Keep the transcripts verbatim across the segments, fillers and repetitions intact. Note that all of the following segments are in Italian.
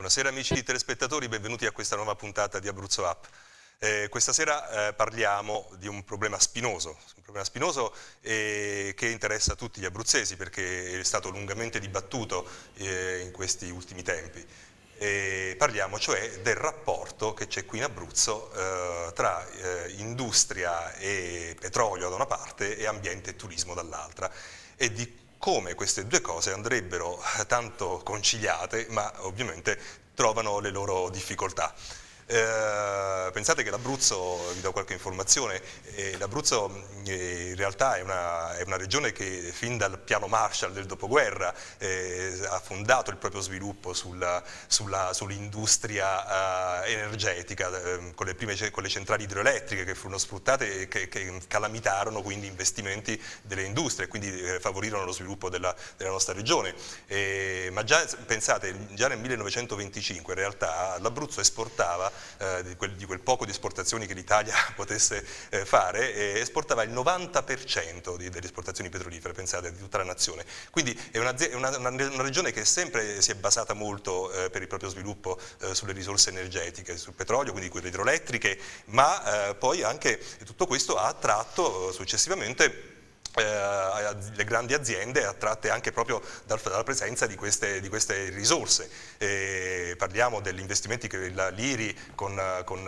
Buonasera amici telespettatori, benvenuti a questa nuova puntata di Abruzzo Up. Eh, questa sera eh, parliamo di un problema spinoso, un problema spinoso eh, che interessa tutti gli abruzzesi perché è stato lungamente dibattuto eh, in questi ultimi tempi. E parliamo cioè del rapporto che c'è qui in Abruzzo eh, tra eh, industria e petrolio da una parte e ambiente e turismo dall'altra e di come queste due cose andrebbero tanto conciliate, ma ovviamente trovano le loro difficoltà. Eh, pensate che l'Abruzzo, vi do qualche informazione, eh, l'Abruzzo eh, in realtà è una, è una regione che fin dal piano Marshall del dopoguerra eh, ha fondato il proprio sviluppo sulla, sulla, sull'industria eh, energetica, eh, con, le prime, con le centrali idroelettriche che furono sfruttate e che, che calamitarono quindi investimenti delle industrie, quindi eh, favorirono lo sviluppo della, della nostra regione. Eh, ma già, pensate, già nel millenovecentoventicinque in realtà l'Abruzzo esportava Eh, di, quel, di quel poco di esportazioni che l'Italia potesse eh, fare, eh, esportava il novanta per cento di, delle esportazioni petrolifere, pensate, di tutta la nazione. Quindi è una, una, una, una regione che sempre si è basata molto eh, per il proprio sviluppo eh, sulle risorse energetiche, sul petrolio, quindi quelle idroelettriche, ma eh, poi anche tutto questo ha attratto successivamente Eh, le grandi aziende attratte anche proprio dal, dalla presenza di queste, di queste risorse. Eh, parliamo degli investimenti che l'I R I con, con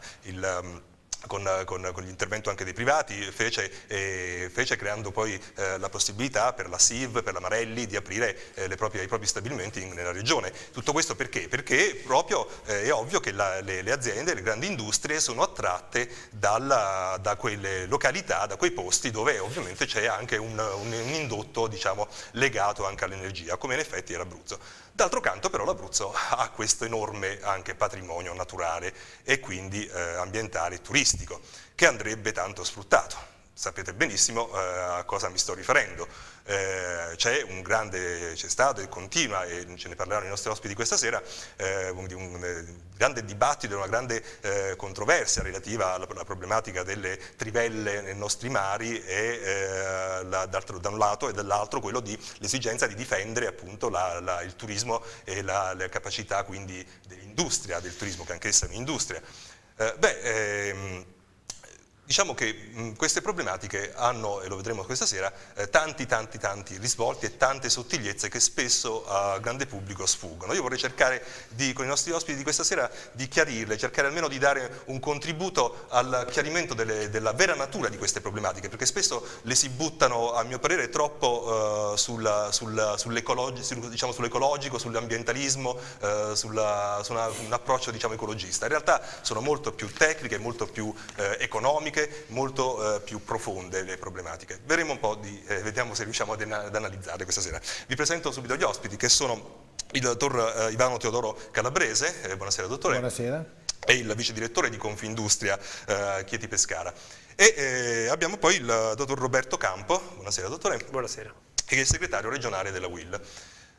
il Con, con, con l'intervento anche dei privati fece, eh, fece creando poi eh, la possibilità per la S I V, per la Marelli di aprire eh, le proprie, i propri stabilimenti in, nella regione. Tutto questo perché? Perché proprio eh, è ovvio che la, le, le aziende, le grandi industrie sono attratte dalla, da quelle località, da quei posti dove ovviamente c'è anche un, un, un indotto, diciamo, legato anche all'energia, come in effetti è l'Abruzzo. D'altro canto però l'Abruzzo ha questo enorme anche patrimonio naturale e quindi eh, ambientale e turistico che andrebbe tanto sfruttato. Sapete benissimo eh, a cosa mi sto riferendo. Eh, c'è un grande, c'è stato e continua, e ce ne parleranno i nostri ospiti questa sera, eh, di un, un grande dibattito, una grande eh, controversia relativa alla, alla problematica delle trivelle nei nostri mari e eh, la, da un lato e dall'altro quello di l'esigenza di difendere appunto la, la, il turismo e la, la capacità quindi dell'industria, del turismo che anch'essa è un'industria. Eh, beh, ehm, Diciamo che mh, queste problematiche hanno, e lo vedremo questa sera, eh, tanti tanti tanti risvolti e tante sottigliezze che spesso al grande pubblico sfuggono. Io vorrei cercare di, con i nostri ospiti di questa sera di chiarirle, cercare almeno di dare un contributo al chiarimento delle, della vera natura di queste problematiche, perché spesso le si buttano, a mio parere, troppo uh, sulla, sulla, sull'ecologico, diciamo, sull'ecologico, sull'ambientalismo, uh, sulla, su una, un approccio, diciamo, ecologista. In realtà sono molto più tecniche, molto più uh, economiche, molto eh, più profonde le problematiche. Vedremo un po' di, eh, vediamo se riusciamo ad, ad analizzarle questa sera. Vi presento subito gli ospiti che sono il dottor eh, Ivano Teodoro Calabrese, eh, buonasera dottore. Buonasera. E il vice direttore di Confindustria eh, Chieti Pescara. E eh, abbiamo poi il dottor Roberto Campo, buonasera dottore. Buonasera. Che è il segretario regionale della U I L.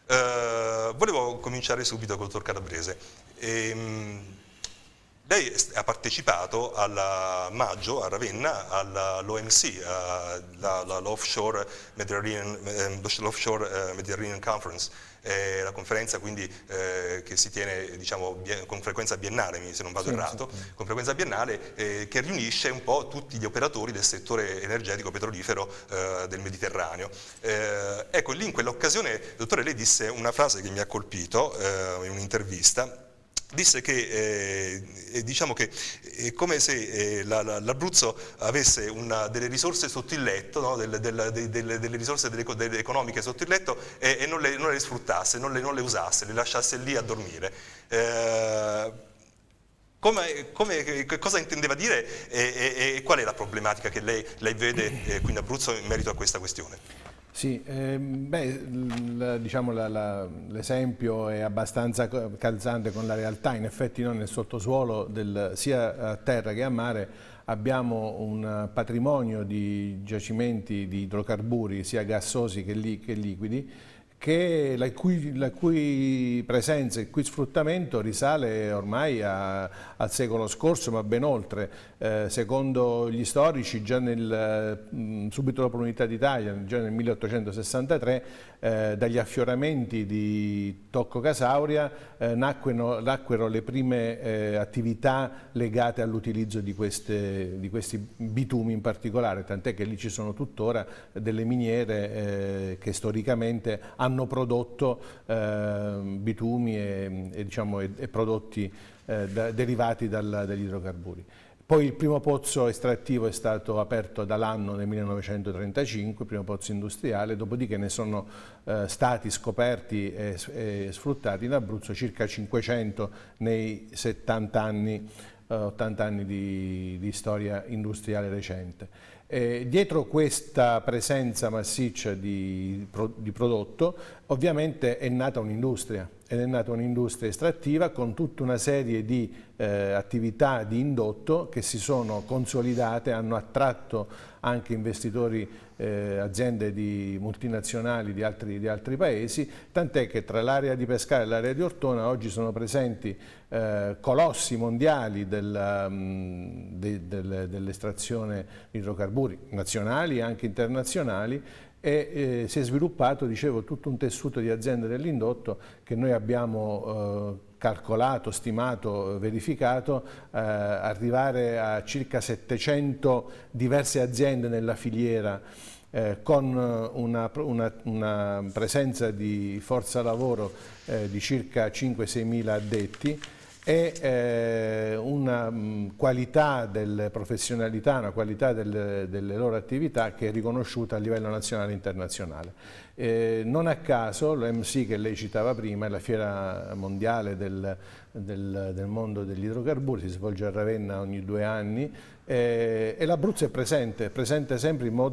Eh, volevo cominciare subito col dottor Calabrese. E, Lei ha partecipato a maggio a Ravenna all'O M C, l'Offshore Mediterranean, l'Offshore Mediterranean Conference, eh, la conferenza quindi eh, che si tiene, diciamo, con frequenza biennale, se non vado sì, errato, sì. con frequenza biennale eh, che riunisce un po' tutti gli operatori del settore energetico petrolifero eh, del Mediterraneo. Eh, ecco, lì in quell'occasione, dottore, lei disse una frase che mi ha colpito eh, in un'intervista. Disse che eh, diciamo che è come se eh, l'Abruzzo avesse una, delle risorse sotto il letto, no? delle, delle, delle, delle risorse delle, delle economiche sotto il letto e, e non, le, non le sfruttasse, non le, non le usasse, le lasciasse lì a dormire. Eh, come, come, cosa intendeva dire e, e, e qual è la problematica che lei, lei vede eh, qui in Abruzzo in merito a questa questione? Sì, eh, beh, diciamo l'esempio è abbastanza calzante con la realtà. In effetti noi nel sottosuolo del, sia a terra che a mare abbiamo un patrimonio di giacimenti di idrocarburi sia gassosi che, li, che liquidi che la cui, la cui presenza e il cui sfruttamento risale ormai a, al secolo scorso, ma ben oltre. Eh, secondo gli storici, già nel, mh, subito dopo l'Unità d'Italia, già nel milleottocentosessantatré, eh, dagli affioramenti di Tocco Casauria eh, nacquero, nacquero le prime eh, attività legate all'utilizzo di, di questi bitumi in particolare, tant'è che lì ci sono tuttora delle miniere eh, che storicamente hanno hanno prodotto eh, bitumi e, e, diciamo, e, e prodotti eh, da, derivati dal, dagli idrocarburi. Poi il primo pozzo estrattivo è stato aperto dall'anno nel millenovecentotrentacinque, il primo pozzo industriale, dopodiché ne sono eh, stati scoperti e, e sfruttati in Abruzzo circa cinquecento nei settanta anni, eh, ottanta anni di, di storia industriale recente. Eh, dietro questa presenza massiccia di, di prodotto ovviamente è nata un'industria, ed è nata un'industria estrattiva con tutta una serie di eh, attività di indotto che si sono consolidate, hanno attratto anche investitori, eh, aziende di multinazionali di altri, di altri paesi, tant'è che tra l'area di Pescara e l'area di Ortona oggi sono presenti eh, colossi mondiali del, um, de, de, dell'estrazione di idrocarburi nazionali e anche internazionali, e eh, si è sviluppato, dicevo, tutto un tessuto di aziende dell'indotto che noi abbiamo eh, calcolato, stimato, verificato, eh, arrivare a circa settecento diverse aziende nella filiera eh, con una, una, una presenza di forza lavoro eh, di circa cinque sei mila addetti e eh, una mh, qualità delle professionalità, una qualità delle, delle loro attività che è riconosciuta a livello nazionale e internazionale. Eh, non a caso l'O M C che lei citava prima è la fiera mondiale del, del, del mondo degli idrocarburi, si svolge a Ravenna ogni due anni eh, e l'Abruzzo è presente, è presente sempre in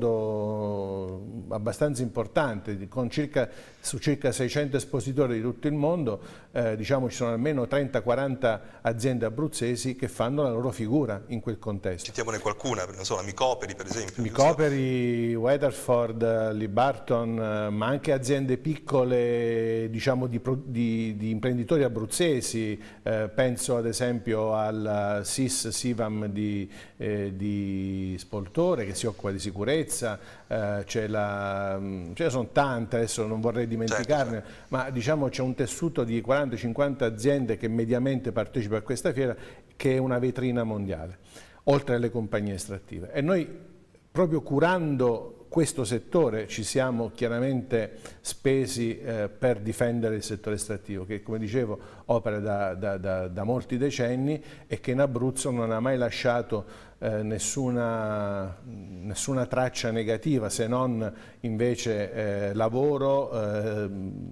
modo abbastanza importante, con circa, su circa seicento espositori di tutto il mondo, eh, diciamo ci sono almeno trenta quaranta aziende abruzzesi che fanno la loro figura in quel contesto. Citiamone qualcuna, non so, la Micoperi per esempio. Micoperi, Weatherford, Libarton, ma anche aziende piccole, diciamo, di, di, di imprenditori abruzzesi, eh, penso ad esempio al S I S Sivam di, eh, di Spoltore che si occupa di sicurezza, eh, ce ne sono tante, adesso non vorrei dimenticarne, certo, certo. Ma diciamo c'è un tessuto di quaranta cinquanta aziende che mediamente partecipa a questa fiera, che è una vetrina mondiale, oltre alle compagnie estrattive. E noi, proprio curando questo settore, ci siamo chiaramente spesi eh, per difendere il settore estrattivo, che come dicevo opera da, da, da, da molti decenni e che in Abruzzo non ha mai lasciato eh, nessuna, nessuna traccia negativa, se non invece eh, lavoro, eh,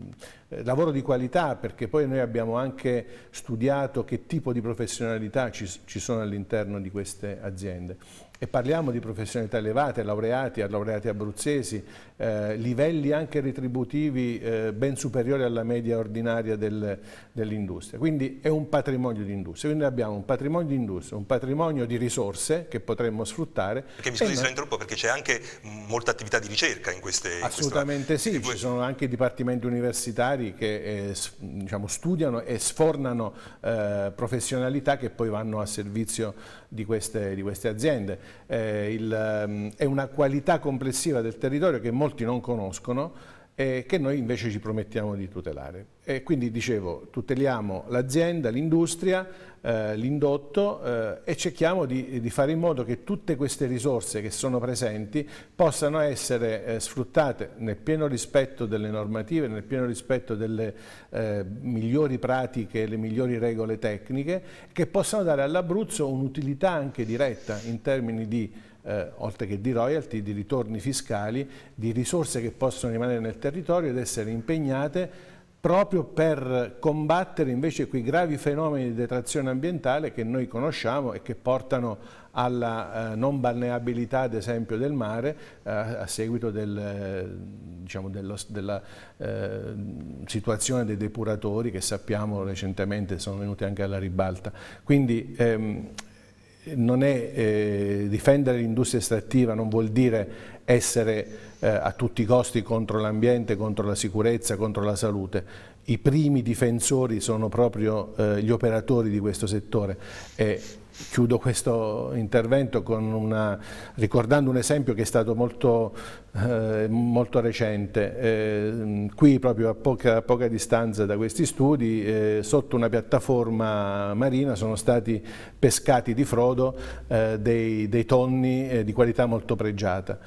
lavoro di qualità, perché poi noi abbiamo anche studiato che tipo di professionalità ci, ci sono all'interno di queste aziende. E parliamo di professionalità elevate, laureati, laureati abruzzesi, eh, livelli anche retributivi eh, ben superiori alla media ordinaria del, dell'industria. Quindi è un patrimonio di industria, quindi abbiamo un patrimonio di industria, un patrimonio di risorse che potremmo sfruttare. Perché mi scusi se la interrompo, perché c'è anche molta attività di ricerca in queste... Assolutamente in questa... sì, ci sono anche dipartimenti universitari che eh, diciamo, studiano e sfornano eh, professionalità che poi vanno a servizio di queste, di queste aziende. Eh, il, è una qualità complessiva del territorio che molti non conoscono e che noi invece ci promettiamo di tutelare. E quindi dicevo, tuteliamo l'azienda, l'industria, eh, l'indotto eh, e cerchiamo di, di fare in modo che tutte queste risorse che sono presenti possano essere eh, sfruttate nel pieno rispetto delle normative, nel pieno rispetto delle eh, migliori pratiche, le migliori regole tecniche, che possano dare all'Abruzzo un'utilità anche diretta in termini di Eh, oltre che di royalty, di ritorni fiscali, di risorse che possono rimanere nel territorio ed essere impegnate proprio per combattere invece quei gravi fenomeni di detrazione ambientale che noi conosciamo e che portano alla eh, non balneabilità, ad esempio, del mare eh, a seguito del, eh, diciamo dello, della eh, situazione dei depuratori che sappiamo recentemente sono venuti anche alla ribalta. Quindi ehm, non è eh, difendere l'industria estrattiva, non vuol dire essere eh, a tutti i costi contro l'ambiente, contro la sicurezza, contro la salute. I primi difensori sono proprio eh, gli operatori di questo settore. E chiudo questo intervento con una, ricordando un esempio che è stato molto, eh, molto recente. Eh, qui proprio a poca, a poca distanza da questi studi, eh, sotto una piattaforma marina sono stati pescati di frodo eh, dei, dei tonni eh, di qualità molto pregiata.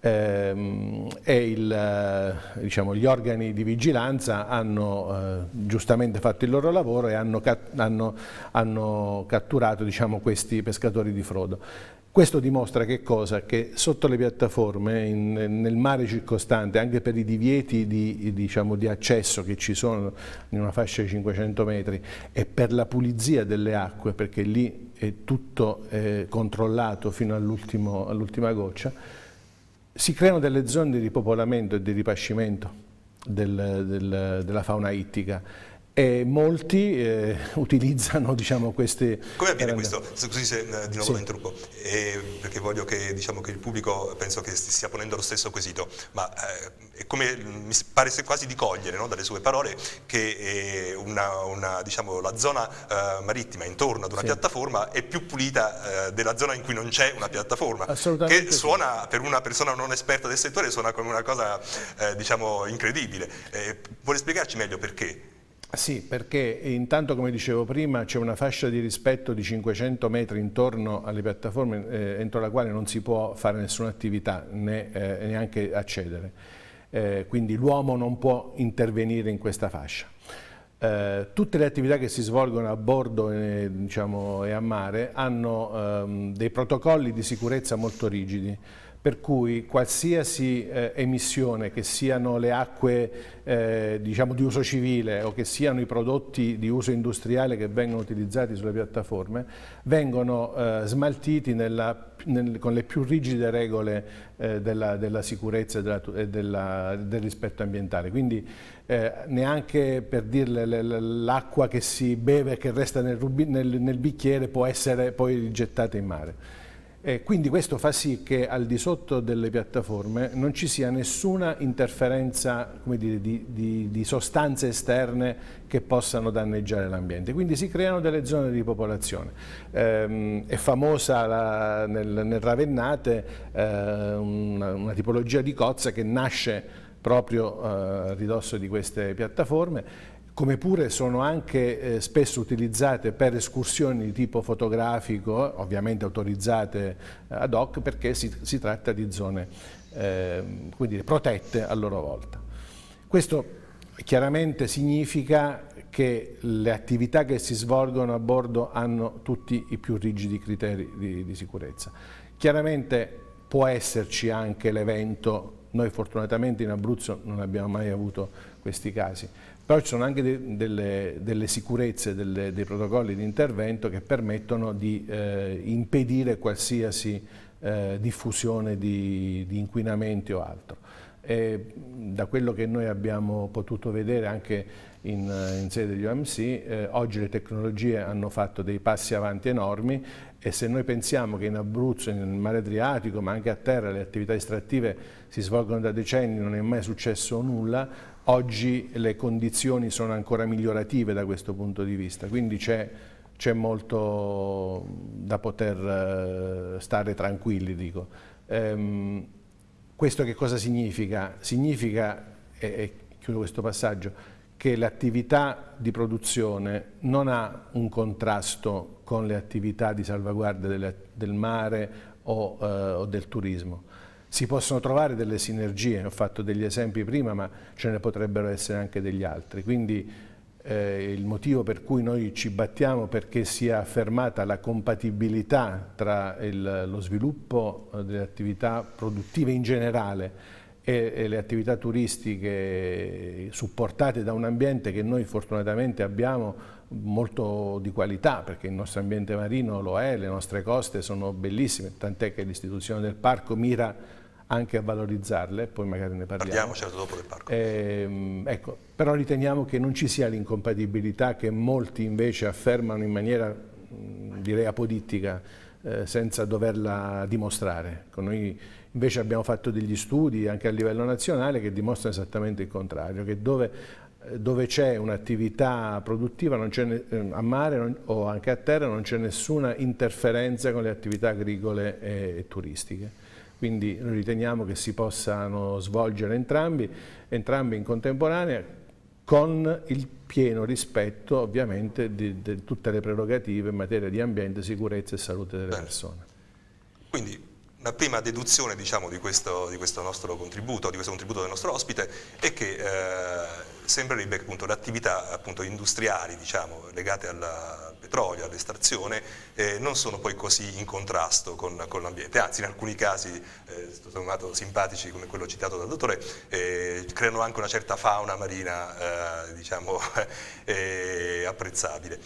Eh, e il, diciamo, gli organi di vigilanza hanno eh, giustamente fatto il loro lavoro e hanno, hanno, hanno catturato, diciamo, questi pescatori di frodo. Questo dimostra che cosa? Che sotto le piattaforme, in, nel mare circostante, anche per i divieti di, diciamo, di accesso che ci sono in una fascia di cinquecento metri e per la pulizia delle acque, perché lì è tutto eh, controllato fino all'ultimo, all'ultima goccia, si creano delle zone di ripopolamento e di ripascimento del, del, della fauna ittica e molti eh, utilizzano, diciamo, questi... Come avviene questo? Scusi se eh, di nuovo sì. lo interrompo, eh, perché voglio che, diciamo, che il pubblico penso che stia ponendo lo stesso quesito, ma eh, è come mi pare quasi di cogliere, no, dalle sue parole che eh, una, una, diciamo, la zona eh, marittima intorno ad una sì. piattaforma è più pulita eh, della zona in cui non c'è una piattaforma, Assolutamente che suona sì. per una persona non esperta del settore suona come una cosa eh, diciamo incredibile. Eh, vuole spiegarci meglio perché? Sì, perché intanto, come dicevo prima, c'è una fascia di rispetto di cinquecento metri intorno alle piattaforme eh, entro la quale non si può fare nessuna attività né eh, neanche accedere, eh, quindi l'uomo non può intervenire in questa fascia. Eh, tutte le attività che si svolgono a bordo e, diciamo, e a mare hanno ehm, dei protocolli di sicurezza molto rigidi, per cui qualsiasi eh, emissione, che siano le acque eh, diciamo di uso civile o che siano i prodotti di uso industriale che vengono utilizzati sulle piattaforme, vengono eh, smaltiti nella, nel, con le più rigide regole eh, della, della sicurezza e, della, e della, del rispetto ambientale. Quindi eh, neanche, per dirle, l'acqua che si beve, che resta nel, nel, nel bicchiere, può essere poi gettata in mare. E quindi questo fa sì che al di sotto delle piattaforme non ci sia nessuna interferenza, come dire, di, di, di sostanze esterne che possano danneggiare l'ambiente. Quindi si creano delle zone di popolazione. Ehm, è famosa la, nel, nel Ravennate eh, una, una tipologia di cozza che nasce proprio eh, a ridosso di queste piattaforme, come pure sono anche eh, spesso utilizzate per escursioni di tipo fotografico, ovviamente autorizzate eh, ad hoc, perché si, si tratta di zone eh, quindi protette a loro volta. Questo chiaramente significa che le attività che si svolgono a bordo hanno tutti i più rigidi criteri di, di sicurezza. Chiaramente può esserci anche l'evento, noi fortunatamente in Abruzzo non abbiamo mai avuto questi casi, però ci sono anche de, delle, delle sicurezze, delle, dei protocolli di intervento che permettono di eh, impedire qualsiasi eh, diffusione di, di inquinamenti o altro. E da quello che noi abbiamo potuto vedere anche in, in sede degli O M C, eh, oggi le tecnologie hanno fatto dei passi avanti enormi e se noi pensiamo che in Abruzzo, nel mare Adriatico, ma anche a terra, le attività estrattive si svolgono da decenni, non è mai successo nulla, oggi le condizioni sono ancora migliorative da questo punto di vista, quindi c'è c'è molto da poter stare tranquilli, dico. Ehm, questo che cosa significa? Significa, e, e chiudo questo passaggio, che l'attività di produzione non ha un contrasto con le attività di salvaguardia delle, del mare o, eh, o del turismo. Si possono trovare delle sinergie, ho fatto degli esempi prima, ma ce ne potrebbero essere anche degli altri. Quindi eh, il motivo per cui noi ci battiamo perché sia affermata la compatibilità tra il, lo sviluppo delle attività produttive in generale e, e le attività turistiche supportate da un ambiente che noi fortunatamente abbiamo molto di qualità, perché il nostro ambiente marino lo è, le nostre coste sono bellissime, tant'è che l'istituzione del parco mira anche a valorizzarle, poi magari ne parliamo. Parliamo certo dopo del parco. Eh, ecco, però riteniamo che non ci sia l'incompatibilità che molti invece affermano in maniera, direi, apodittica, eh, senza doverla dimostrare. Con noi Invece abbiamo fatto degli studi anche a livello nazionale che dimostrano esattamente il contrario, che dove dove c'è un'attività produttiva non c'è, a mare non, o anche a terra non c'è nessuna interferenza con le attività agricole e, e turistiche. Quindi noi riteniamo che si possano svolgere entrambi, entrambi in contemporanea, con il pieno rispetto ovviamente di, di tutte le prerogative in materia di ambiente, sicurezza e salute delle Bene. persone. Quindi una prima deduzione, diciamo, di questo, di questo nostro contributo, di questo contributo del nostro ospite, è che eh, sembrerebbe che appunto le attività appunto industriali, diciamo, legate al petrolio, all'estrazione, eh, non sono poi così in contrasto con, con l'ambiente, anzi in alcuni casi, eh, sommato simpatici come quello citato dal dottore, eh, creano anche una certa fauna marina, eh, diciamo, eh, apprezzabile.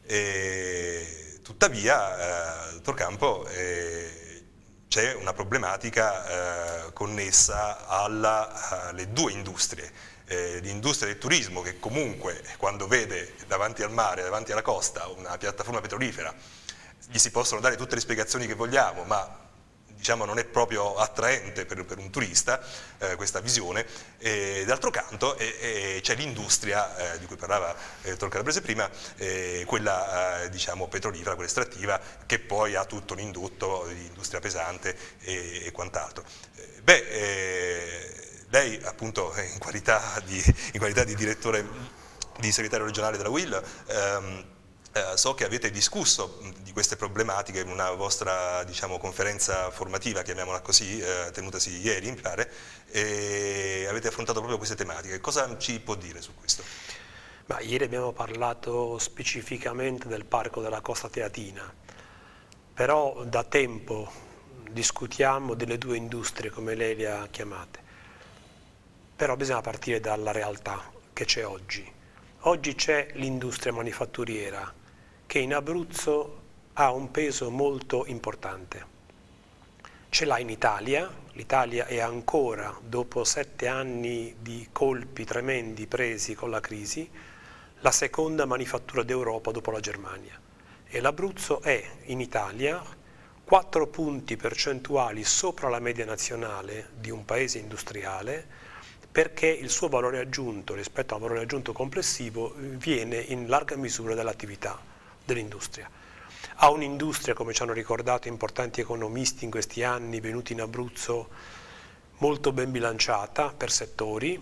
E, tuttavia, eh, dottor Campo, eh, c'è una problematica eh, connessa alla, alle due industrie, eh, l'industria del turismo che comunque quando vede davanti al mare, davanti alla costa una piattaforma petrolifera, gli si possono dare tutte le spiegazioni che vogliamo, ma diciamo non è proprio attraente per, per un turista eh, questa visione, e d'altro canto c'è l'industria eh, di cui parlava il dottor Calabrese prima, eh, quella eh, diciamo petrolifera, quella estrattiva, che poi ha tutto un indotto di industria pesante e, e quant'altro. Eh, beh, eh, lei appunto in qualità di, in qualità di direttore, di segretario regionale della U I L, ehm, Eh, so che avete discusso di queste problematiche in una vostra, diciamo, conferenza formativa, chiamiamola così, eh, tenutasi ieri, mi pare, e avete affrontato proprio queste tematiche. Cosa ci può dire su questo? Ma ieri abbiamo parlato specificamente del Parco della Costa Teatina, però da tempo discutiamo delle due industrie, come lei le ha chiamate, però bisogna partire dalla realtà che c'è oggi. Oggi c'è l'industria manifatturiera, che in Abruzzo ha un peso molto importante. Ce l'ha in Italia, l'Italia è ancora, dopo sette anni di colpi tremendi presi con la crisi, la seconda manifattura d'Europa dopo la Germania. E l'Abruzzo è in Italia quattro punti percentuali sopra la media nazionale di un paese industriale, perché il suo valore aggiunto rispetto al valore aggiunto complessivo viene in larga misura dall'attività dell'industria. Ha un'industria, come ci hanno ricordato importanti economisti in questi anni venuti in Abruzzo, molto ben bilanciata per settori,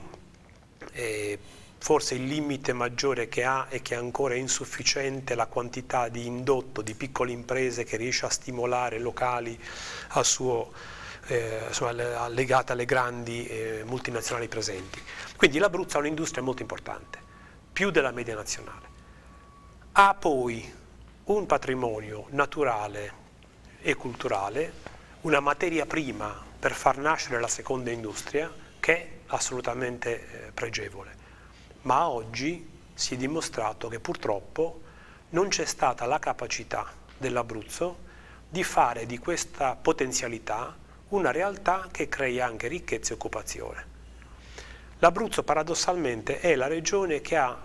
e forse il limite maggiore che ha è che è ancora insufficiente la quantità di indotto di piccole imprese che riesce a stimolare locali al suo, eh, insomma, legate alle grandi eh, multinazionali presenti. Quindi l'Abruzzo ha un'industria molto importante, più della media nazionale. Ha poi un patrimonio naturale e culturale, una materia prima per far nascere la seconda industria che è assolutamente pregevole. Ma oggi si è dimostrato che purtroppo non c'è stata la capacità dell'Abruzzo di fare di questa potenzialità una realtà che crei anche ricchezza e occupazione. L'Abruzzo paradossalmente è la regione che ha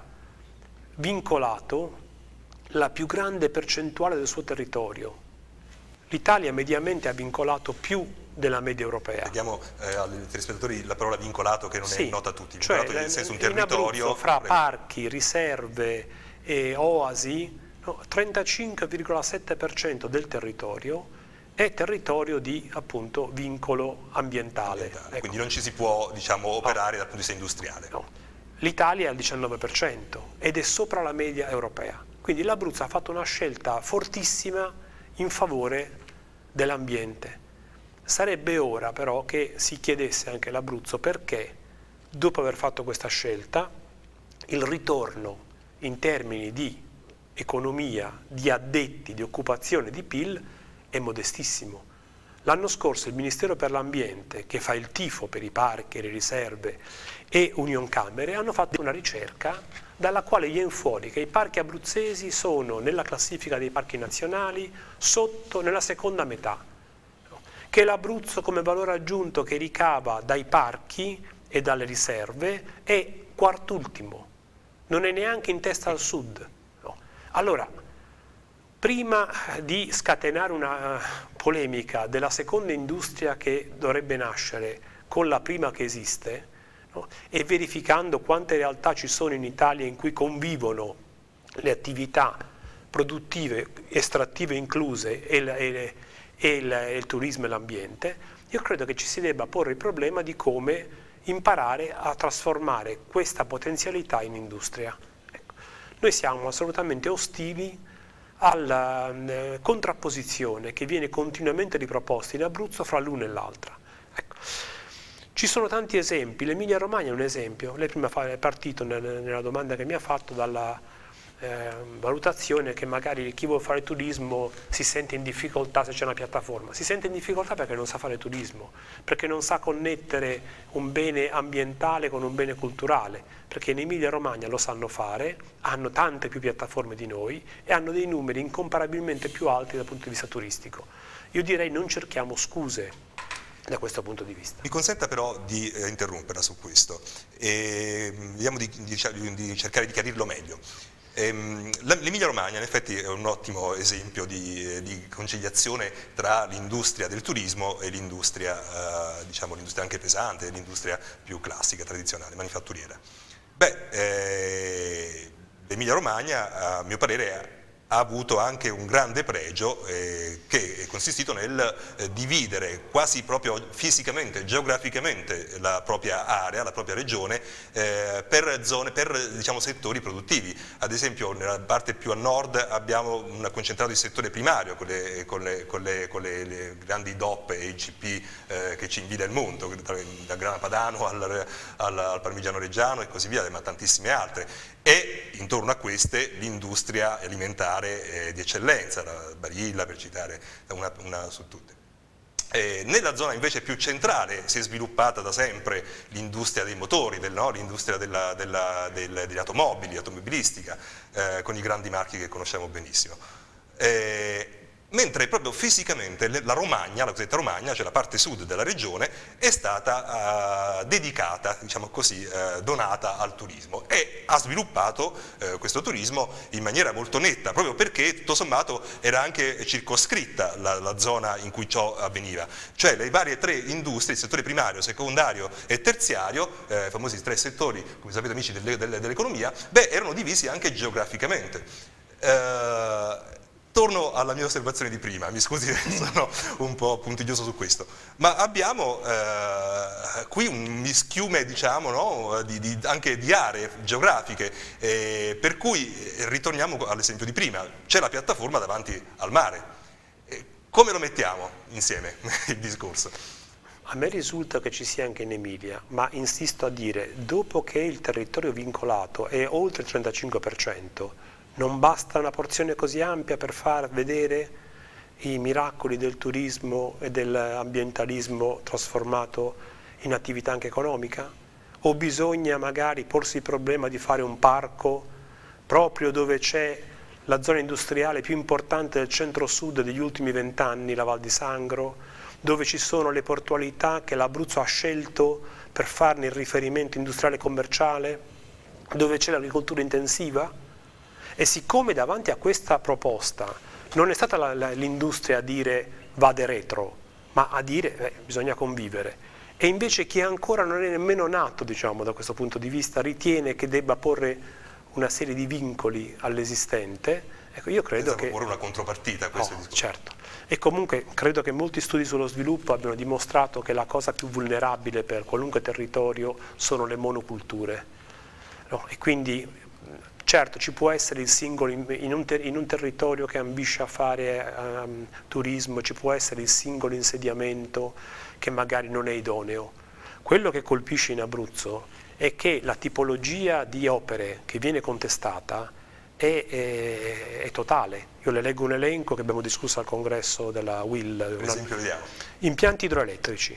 vincolato la più grande percentuale del suo territorio. L'Italia mediamente ha vincolato più della media europea. Vediamo eh, ai telespettatori la parola vincolato, che non sì, è nota a tutti. Cioè, vincolato nel senso un in territorio. Abruzzo, fra prego. parchi, riserve e oasi, no, trentacinque virgola sette per cento del territorio è territorio di appunto vincolo ambientale. ambientale. Ecco. Quindi non ci si può, diciamo, operare no. dal punto di vista industriale. No. L'Italia è al diciannove per cento ed è sopra la media europea. Quindi l'Abruzzo ha fatto una scelta fortissima in favore dell'ambiente. Sarebbe ora però che si chiedesse anche l'Abruzzo perché, dopo aver fatto questa scelta, il ritorno in termini di economia, di addetti, di occupazione, di P I L è modestissimo. L'anno scorso il Ministero per l'Ambiente, che fa il tifo per i parchi, le riserve, e Unioncamere hanno fatto una ricerca dalla quale viene fuori che i parchi abruzzesi sono nella classifica dei parchi nazionali sotto, nella seconda metà, che l'Abruzzo come valore aggiunto che ricava dai parchi e dalle riserve è quartultimo, non è neanche in testa al sud. No. Allora, prima di scatenare una polemica della seconda industria che dovrebbe nascere con la prima che esiste, no? E verificando quante realtà ci sono in Italia in cui convivono le attività produttive, estrattive incluse e, il, e, e, il, e il turismo e l'ambiente, io credo che ci si debba porre il problema di come imparare a trasformare questa potenzialità in industria. Ecco. Noi siamo assolutamente ostili alla eh, contrapposizione che viene continuamente riproposta in Abruzzo fra l'una e l'altra. Ecco. Ci sono tanti esempi, l'Emilia Romagna è un esempio, lei prima è partito nella domanda che mi ha fatto dalla eh, valutazione che magari chi vuole fare turismo si sente in difficoltà se c'è una piattaforma, si sente in difficoltà perché non sa fare turismo, perché non sa connettere un bene ambientale con un bene culturale, perché in Emilia Romagna lo sanno fare, hanno tante più piattaforme di noi e hanno dei numeri incomparabilmente più alti dal punto di vista turistico. Io direi non cerchiamo scuse da questo punto di vista. Mi consenta però di eh, interromperla su questo e vediamo di, di, di cercare di chiarirlo meglio. Ehm, L'Emilia Romagna in effetti è un ottimo esempio di, di conciliazione tra l'industria del turismo e l'industria, eh, diciamo l'industria anche pesante, l'industria più classica, tradizionale, manifatturiera. Beh, eh, l'Emilia Romagna a mio parere ha avuto anche un grande pregio eh, che è consistito nel eh, dividere quasi proprio fisicamente, geograficamente la propria area, la propria regione eh, per zone, per diciamo, settori produttivi. Ad esempio nella parte più a nord abbiamo un concentrato di settore primario con le, con le, con le, con le, le grandi D O P e I G P eh, che ci invidia il mondo, dal Grana Padano al, al, al Parmigiano Reggiano e così via, ma tantissime altre. E intorno a queste l'industria alimentare eh, di eccellenza, la Barilla per citare una, una su tutte. Eh, nella zona invece più centrale si è sviluppata da sempre l'industria dei motori, del, no? l'industria della, della, del, delle automobili, automobilistica, eh, con i grandi marchi che conosciamo benissimo. Eh, Mentre proprio fisicamente la Romagna, la cosiddetta Romagna, cioè la parte sud della regione, è stata uh, dedicata, diciamo così, uh, donata al turismo e ha sviluppato uh, questo turismo in maniera molto netta, proprio perché tutto sommato era anche circoscritta la, la zona in cui ciò avveniva. Cioè le varie tre industrie, il settore primario, secondario e terziario, eh, i famosi tre settori, come sapete amici dell'economia, beh, erano divisi anche geograficamente. Uh, Torno alla mia osservazione di prima, mi scusi, sono un po' puntiglioso su questo, ma abbiamo eh, qui un mischiume, diciamo, no? di, di, anche di aree geografiche, eh, per cui ritorniamo all'esempio di prima, c'è la piattaforma davanti al mare. Eh, come lo mettiamo insieme il discorso? A me risulta che ci sia anche in Emilia, ma insisto a dire, dopo che il territorio vincolato è oltre il trentacinque per cento, non basta una porzione così ampia per far vedere i miracoli del turismo e dell'ambientalismo trasformato in attività anche economica? O bisogna magari porsi il problema di fare un parco proprio dove c'è la zona industriale più importante del centro-sud degli ultimi vent'anni, la Val di Sangro, dove ci sono le portualità che l'Abruzzo ha scelto per farne il riferimento industriale e commerciale, dove c'è l'agricoltura intensiva? E siccome davanti a questa proposta non è stata l'industria a dire vade retro, ma a dire eh, bisogna convivere, e invece chi ancora non è nemmeno nato, diciamo, da questo punto di vista, ritiene che debba porre una serie di vincoli all'esistente, ecco, io credo che... porre una contropartita a questo oh, discorso. Certo, e comunque credo che molti studi sullo sviluppo abbiano dimostrato che la cosa più vulnerabile per qualunque territorio sono le monoculture, no? E quindi... Certo, ci può essere il singolo, in un, ter in un territorio che ambisce a fare um, turismo, ci può essere il singolo insediamento che magari non è idoneo. Quello che colpisce in Abruzzo è che la tipologia di opere che viene contestata è, è, è totale. Io le leggo un elenco che abbiamo discusso al congresso della U I L. Per esempio, vediamo. Impianti idroelettrici.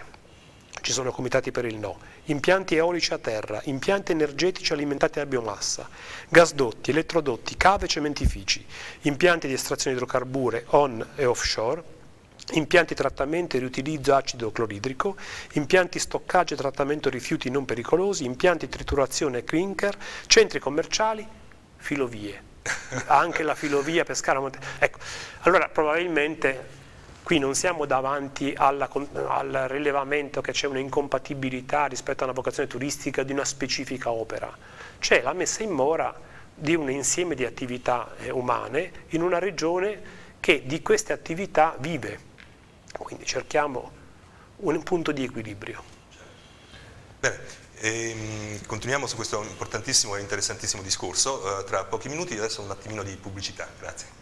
Ci sono comitati per il no, impianti eolici a terra, impianti energetici alimentati a biomassa, gasdotti, elettrodotti, cave e cementifici, impianti di estrazione di idrocarburi on e offshore, impianti di trattamento e riutilizzo acido cloridrico, impianti stoccaggio e trattamento rifiuti non pericolosi, impianti di triturazione e clinker, centri commerciali, filovie. anche la filovia Pescara Monte... Ecco, allora probabilmente qui non siamo davanti alla, al rilevamento che c'è un'incompatibilità rispetto a una vocazione turistica di una specifica opera, c'è la messa in mora di un insieme di attività eh, umane in una regione che di queste attività vive, quindi cerchiamo un punto di equilibrio. Bene, ehm, continuiamo su questo importantissimo e interessantissimo discorso, uh, tra pochi minuti, adesso un attimino di pubblicità, grazie.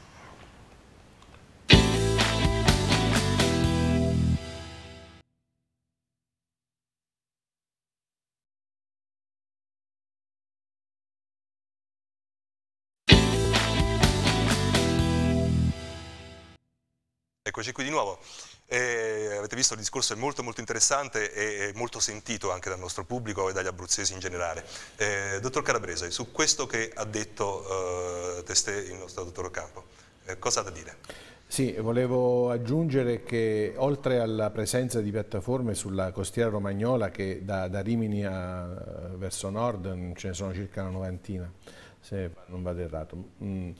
Eccoci qui di nuovo. Eh, avete visto, il discorso è molto molto interessante e molto sentito anche dal nostro pubblico e dagli abruzzesi in generale. Eh, dottor Calabrese, su questo che ha detto eh, testé il nostro dottor Ocampo, eh, cosa ha da dire? Sì, volevo aggiungere che oltre alla presenza di piattaforme sulla costiera romagnola, che da, da Rimini a, verso nord ce ne sono circa una novantina, se non vado errato. Mm.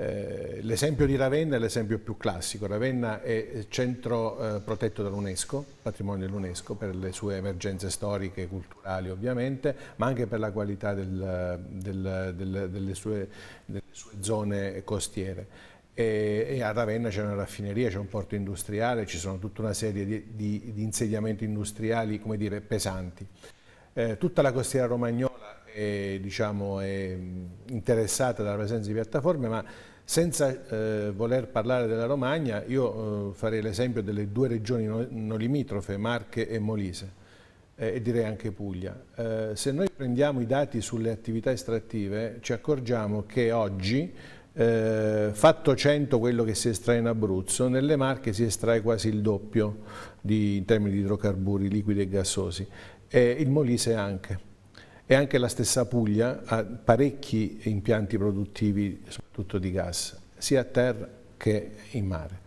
Eh, l'esempio di Ravenna è l'esempio più classico. Ravenna è centro eh, protetto dall'UNESCO, patrimonio dell'UNESCO, per le sue emergenze storiche e culturali ovviamente, ma anche per la qualità del, del, del, delle, sue, delle sue zone costiere. E, e a Ravenna c'è una raffineria, c'è un porto industriale, ci sono tutta una serie di, di, di insediamenti industriali, come dire, pesanti. Eh, tutta la costiera romagnola è, diciamo, è interessata dalla presenza di piattaforme, ma senza eh, voler parlare della Romagna, io eh, farei l'esempio delle due regioni non limitrofe, Marche e Molise, eh, e direi anche Puglia. Eh, se noi prendiamo i dati sulle attività estrattive, ci accorgiamo che oggi, eh, fatto cento quello che si estrae in Abruzzo, nelle Marche si estrae quasi il doppio di, in termini di idrocarburi liquidi e gassosi. E il Molise anche, e anche la stessa Puglia ha parecchi impianti produttivi, soprattutto di gas, sia a terra che in mare.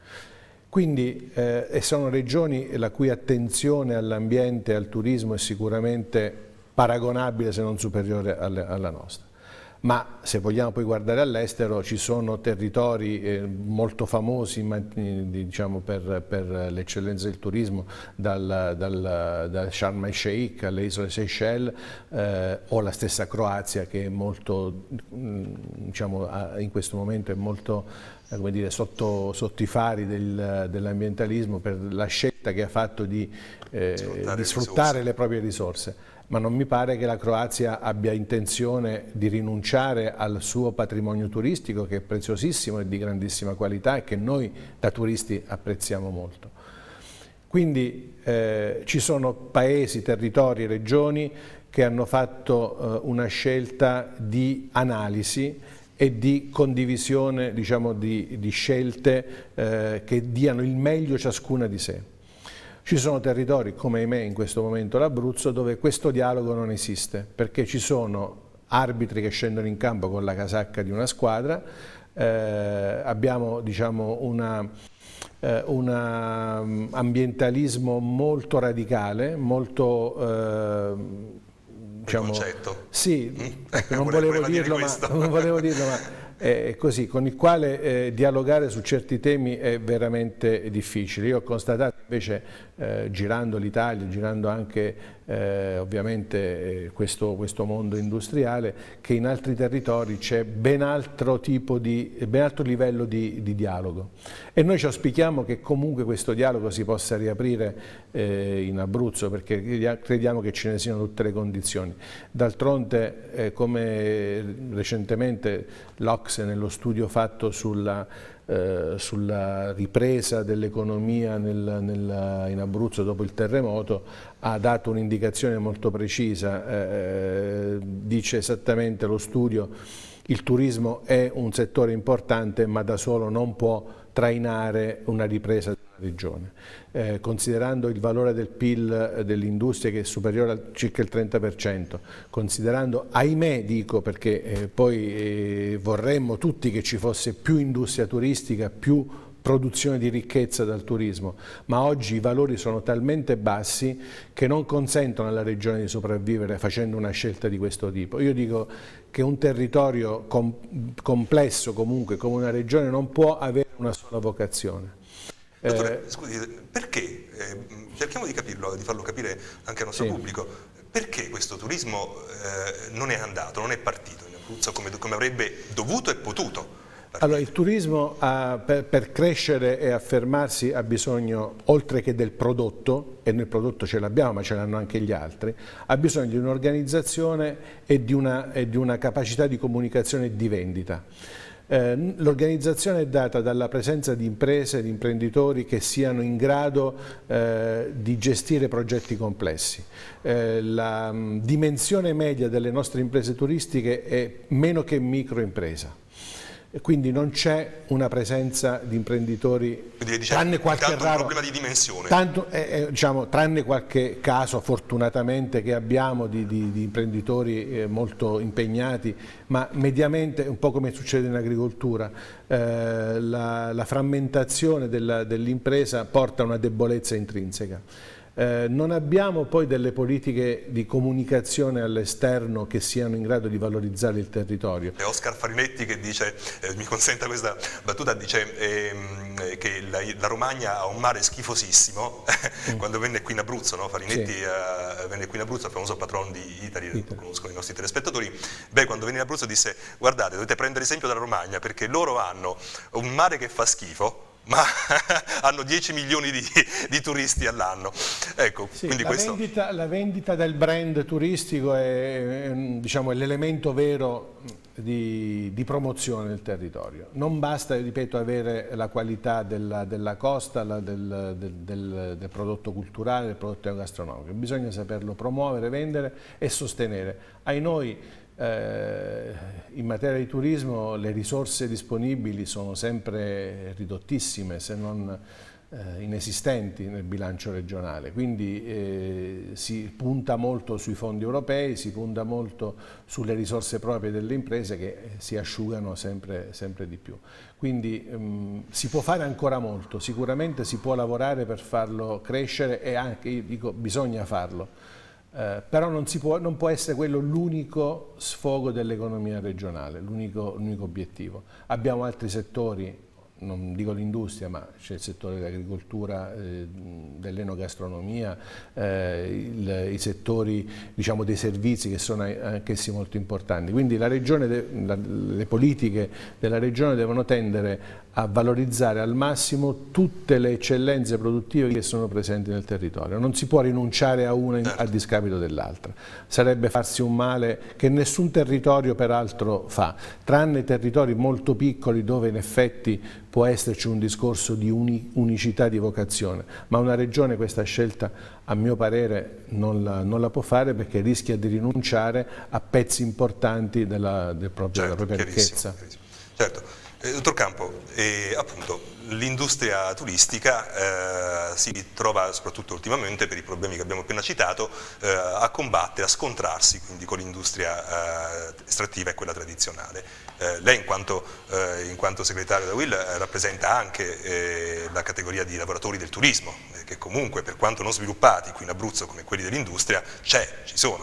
Quindi eh, sono regioni la cui attenzione all'ambiente e al turismo è sicuramente paragonabile, se non superiore, alle, alla nostra. Ma se vogliamo poi guardare all'estero, ci sono territori eh, molto famosi, diciamo, per, per l'eccellenza del turismo, dal, dal, da Sharm el Sheikh alle isole Seychelles, eh, o la stessa Croazia, che è molto, diciamo, in questo momento è molto, eh, come dire, sotto, sotto i fari del, dell'ambientalismo per la scelta che ha fatto di, eh, sfruttare, di sfruttare le, le proprie risorse. Ma non mi pare che la Croazia abbia intenzione di rinunciare al suo patrimonio turistico, che è preziosissimo e di grandissima qualità e che noi da turisti apprezziamo molto. Quindi eh, ci sono paesi, territori, regioni che hanno fatto eh, una scelta di analisi e di condivisione, diciamo, di, di scelte eh, che diano il meglio ciascuna di sé. Ci sono territori, come ahimè in questo momento l'Abruzzo, dove questo dialogo non esiste, perché ci sono arbitri che scendono in campo con la casacca di una squadra, eh, abbiamo, diciamo, una, eh, una ambientalismo molto radicale, molto... Eh, diciamo, concetto. Sì, mm. ecco, non, volevo dirlo, ma, non volevo dirlo, ma... Eh, così, con il quale eh, dialogare su certi temi è veramente difficile. Io ho constatato invece, eh, girando l'Italia, girando anche eh, ovviamente eh, questo, questo mondo industriale, che in altri territori c'è ben altro tipo di, ben altro livello di, di dialogo. E noi ci auspichiamo che comunque questo dialogo si possa riaprire eh, in Abruzzo, perché crediamo che ce ne siano tutte le condizioni. D'altronde, eh, come recentemente l'O C S E nello studio fatto sulla, eh, sulla ripresa dell'economia nel, nel, in Abruzzo dopo il terremoto ha dato un'indicazione molto precisa, eh, dice esattamente lo studio: il turismo è un settore importante, ma da solo non può trainare una ripresa della regione. Eh, considerando il valore del P I L dell'industria, che è superiore a circa il trenta per cento, considerando, ahimè dico, perché eh, poi eh, vorremmo tutti che ci fosse più industria turistica, più produzione di ricchezza dal turismo, ma oggi i valori sono talmente bassi che non consentono alla regione di sopravvivere facendo una scelta di questo tipo. Io dico che un territorio com complesso comunque come una regione non può avere una sola vocazione. Dottore, eh, scusi, perché, eh, cerchiamo di capirlo, di farlo capire anche al nostro sì. pubblico, perché questo turismo eh, non è andato, non è partito in Abruzzo come, come avrebbe dovuto e potuto? Allora, il turismo ha, per, per crescere e affermarsi ha bisogno, oltre che del prodotto, e noi il prodotto ce l'abbiamo ma ce l'hanno anche gli altri, ha bisogno di un'organizzazione e di una, e di una capacità di comunicazione e di vendita. Eh, L'organizzazione è data dalla presenza di imprese, di imprenditori che siano in grado eh, di gestire progetti complessi. Eh, la mh, dimensione media delle nostre imprese turistiche è meno che microimpresa. Quindi non c'è una presenza di imprenditori, Quindi, diciamo, tranne qualche raro, un problema di dimensione. Tanto, eh, diciamo, tranne qualche caso fortunatamente che abbiamo di, di, di imprenditori eh, molto impegnati, ma mediamente, un po' come succede in agricoltura, eh, la, la frammentazione dell'impresa porta a una debolezza intrinseca. Eh, non abbiamo poi delle politiche di comunicazione all'esterno che siano in grado di valorizzare il territorio. È Oscar Farinetti che dice, eh, mi consenta questa battuta, dice ehm, che la, la Romagna ha un mare schifosissimo. Mm. Quando venne qui in Abruzzo, no? Farinetti sì. eh, venne qui in Abruzzo, il famoso patron di Italy, Italy. Lo conoscono i nostri telespettatori, beh, quando venne in Abruzzo disse: guardate, dovete prendere esempio dalla Romagna perché loro hanno un mare che fa schifo, ma hanno dieci milioni di, di turisti all'anno. Ecco, sì, quindi la, questo... vendita, la vendita del brand turistico è, è, diciamo, è l'elemento vero di, di promozione del territorio. Non basta, ripeto, avere la qualità della, della costa, la, del, del, del, del prodotto culturale, del prodotto gastronomico. Bisogna saperlo promuovere, vendere e sostenere. Ai noi, Eh, in materia di turismo le risorse disponibili sono sempre ridottissime, se non eh, inesistenti nel bilancio regionale, quindi eh, si punta molto sui fondi europei, si punta molto sulle risorse proprie delle imprese che si asciugano sempre, sempre di più. Quindi ehm, si può fare ancora molto, sicuramente si può lavorare per farlo crescere e anche, io dico, bisogna farlo. Eh, però non, si può, non può essere quello l'unico sfogo dell'economia regionale, l'unico obiettivo. Abbiamo altri settori, non dico l'industria, ma c'è il settore dell'agricoltura, eh, dell'enogastronomia, eh, il, i settori, diciamo, dei servizi che sono anch'essi molto importanti. Quindi la regione de, la, le politiche della regione devono tendere a valorizzare al massimo tutte le eccellenze produttive che sono presenti nel territorio. Non si può rinunciare a una a discapito dell'altra. Sarebbe farsi un male che nessun territorio peraltro fa, tranne territori molto piccoli dove in effetti può esserci un discorso di uni, unicità di vocazione, ma una regione questa scelta a mio parere non la, non la può fare perché rischia di rinunciare a pezzi importanti della, del proprio, certo, della propria ricchezza. Certo. Eh, dottor Campo, eh, appunto l'industria turistica eh, si trova soprattutto ultimamente per i problemi che abbiamo appena citato eh, a combattere, a scontrarsi quindi con l'industria eh, estrattiva e quella tradizionale. Eh, lei in quanto, eh, in quanto segretario da U I L eh, rappresenta anche eh, la categoria di lavoratori del turismo eh, che comunque per quanto non sviluppati qui in Abruzzo come quelli dell'industria c'è, ci sono.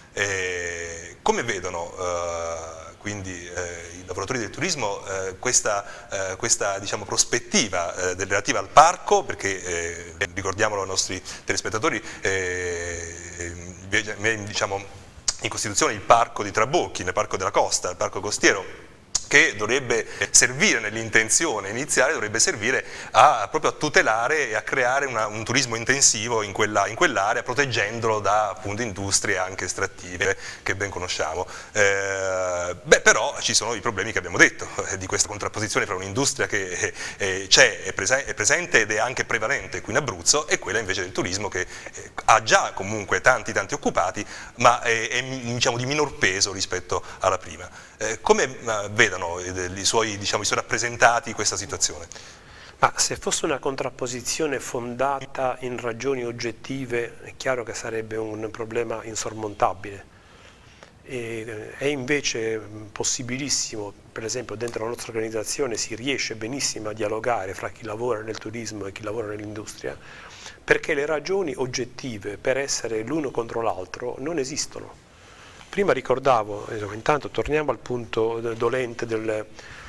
Eh, come vedono eh, quindi eh, i lavoratori del turismo eh, questa, eh, questa diciamo, prospettiva eh, relativa al parco, perché eh, ricordiamolo ai nostri telespettatori, eh, eh, diciamo, in Costituzione il parco di Trabocchi, nel parco della costa, il parco costiero, che dovrebbe servire nell'intenzione iniziale, dovrebbe servire a, proprio a tutelare e a creare una, un turismo intensivo in quella, in quell'area, proteggendolo da appunto industrie anche estrattive che ben conosciamo. Eh, beh, però ci sono i problemi che abbiamo detto, eh, di questa contrapposizione fra un'industria che eh, c'è, è, prese è presente ed è anche prevalente qui in Abruzzo e quella invece del turismo che eh, ha già comunque tanti tanti occupati, ma è, è diciamo, di minor peso rispetto alla prima. Eh, come eh, vedono I suoi, diciamo, i suoi rappresentati questa situazione? Ma se fosse una contrapposizione fondata in ragioni oggettive è chiaro che sarebbe un problema insormontabile. E, è invece possibilissimo, per esempio dentro la nostra organizzazione si riesce benissimo a dialogare fra chi lavora nel turismo e chi lavora nell'industria, perché le ragioni oggettive per essere l'uno contro l'altro non esistono. Prima ricordavo, intanto torniamo al punto dolente del...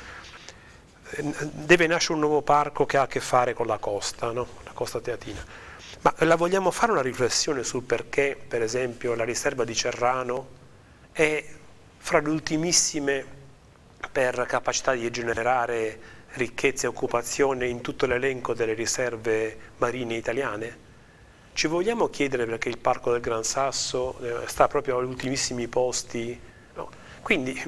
deve nascere un nuovo parco che ha a che fare con la costa, no? La costa teatina. Ma la vogliamo fare una riflessione sul perché, per esempio, la riserva di Cerrano è fra le ultimissime per capacità di generare ricchezza e occupazione in tutto l'elenco delle riserve marine italiane? Ci vogliamo chiedere perché il Parco del Gran Sasso sta proprio agli ultimissimi posti? No. Quindi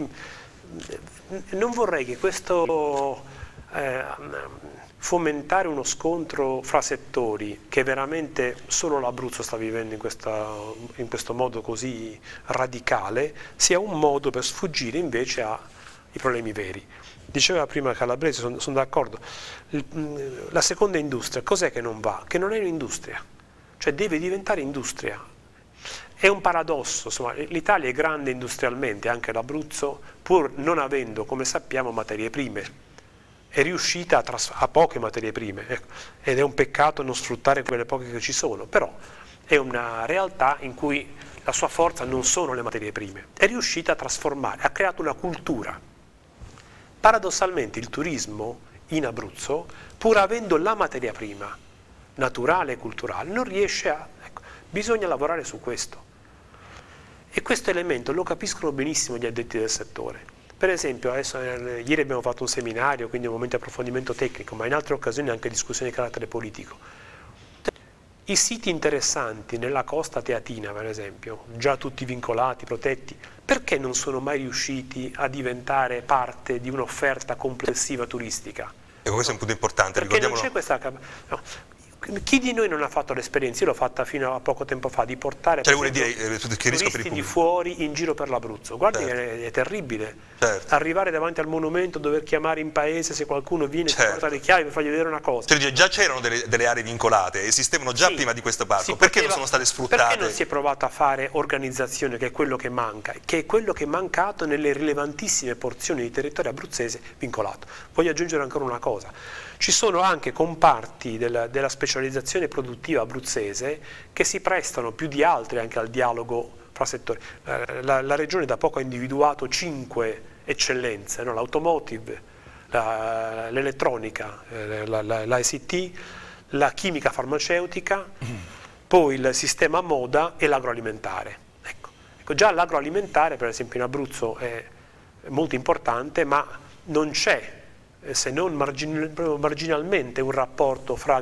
non vorrei che questo eh, fomentare uno scontro fra settori che veramente solo l'Abruzzo sta vivendo in, questa, in questo modo così radicale sia un modo per sfuggire invece ai problemi veri. Diceva prima Calabrese, sono, sono d'accordo, la seconda industria cos'è che non va? Che non è un'industria, cioè deve diventare industria. È un paradosso, l'Italia è grande industrialmente, anche l'Abruzzo, pur non avendo, come sappiamo, materie prime. È riuscita a, a poche materie prime, ecco. Ed è un peccato non sfruttare quelle poche che ci sono, però è una realtà in cui la sua forza non sono le materie prime, è riuscita a trasformare, ha creato una cultura. Paradossalmente il turismo in Abruzzo, pur avendo la materia prima naturale e culturale, non riesce a... Ecco, bisogna lavorare su questo. E questo elemento lo capiscono benissimo gli addetti del settore. Per esempio, adesso, eh, ieri abbiamo fatto un seminario, quindi un momento di approfondimento tecnico, ma in altre occasioni anche discussioni di carattere politico. I siti interessanti nella costa teatina, per esempio, già tutti vincolati, protetti, perché non sono mai riusciti a diventare parte di un'offerta complessiva turistica? Ecco, questo è un punto importante. Perché non c'è questa... No. Chi di noi non ha fatto l'esperienza, io l'ho fatta fino a poco tempo fa, di portare cioè, per esempio, dire, eh, turisti di fuori in giro per l'Abruzzo? Guardi, certo. è, è terribile. Certo. Arrivare davanti al monumento, dover chiamare in paese se qualcuno viene, certo. porta le chiavi per fargli vedere una cosa. Cioè, già c'erano delle, delle aree vincolate, esistevano già sì, prima di questo parco, perché poteva, non sono state sfruttate? Perché non si è provato a fare organizzazione, che è quello che manca, che è quello che è mancato nelle rilevantissime porzioni di territorio abruzzese vincolato. Voglio aggiungere ancora una cosa. Ci sono anche comparti della, della specializzazione produttiva abruzzese che si prestano più di altri anche al dialogo fra settori. La, la Regione da poco ha individuato cinque eccellenze, no? L'automotive, l'elettronica, la, la, la I C T, la chimica farmaceutica, poi il sistema moda e l'agroalimentare. Ecco. Ecco, già l'agroalimentare, per esempio in Abruzzo, è molto importante, ma non c'è se non marginalmente un rapporto fra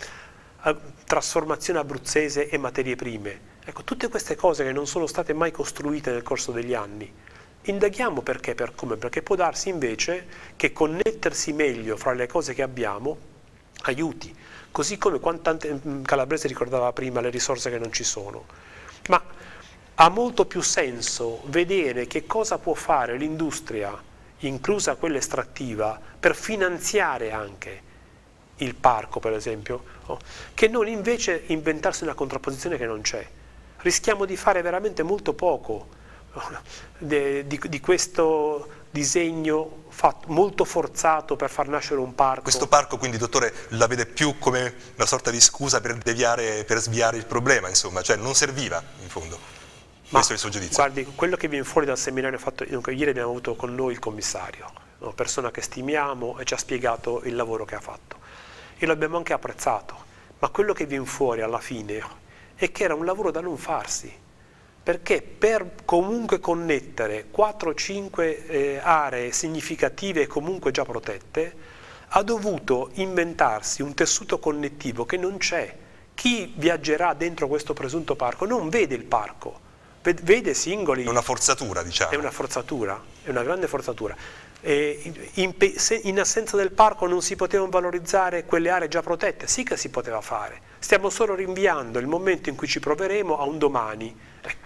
trasformazione abruzzese e materie prime. Ecco, tutte queste cose che non sono state mai costruite nel corso degli anni. Indaghiamo perché, per come, perché può darsi invece che connettersi meglio fra le cose che abbiamo aiuti, così come tante, Calabrese ricordava prima le risorse che non ci sono. Ma ha molto più senso vedere che cosa può fare l'industria, inclusa quella estrattiva, per finanziare anche il parco, per esempio, oh, che non invece inventarsi una contrapposizione che non c'è. Rischiamo di fare veramente molto poco oh, de, di, di questo disegno fatto, molto forzato per far nascere un parco. Questo parco, quindi, dottore, la vede più come una sorta di scusa per deviare, per sviare il problema, insomma, cioè non serviva, in fondo. Ma, questo è il suo giudizio. Guardi, quello che viene fuori dal seminario fatto, ieri abbiamo avuto con noi il commissario, una persona che stimiamo e ci ha spiegato il lavoro che ha fatto e lo abbiamo anche apprezzato, ma quello che viene fuori alla fine è che era un lavoro da non farsi, perché per comunque connettere quattro cinque eh, aree significative e comunque già protette ha dovuto inventarsi un tessuto connettivo che non c'è. Chi viaggerà dentro questo presunto parco non vede il parco, vede singoli. È una forzatura, diciamo. È una forzatura, è una grande forzatura. E in, in assenza del parco non si potevano valorizzare quelle aree già protette? Sì che si poteva fare. Stiamo solo rinviando il momento in cui ci proveremo a un domani. Ecco.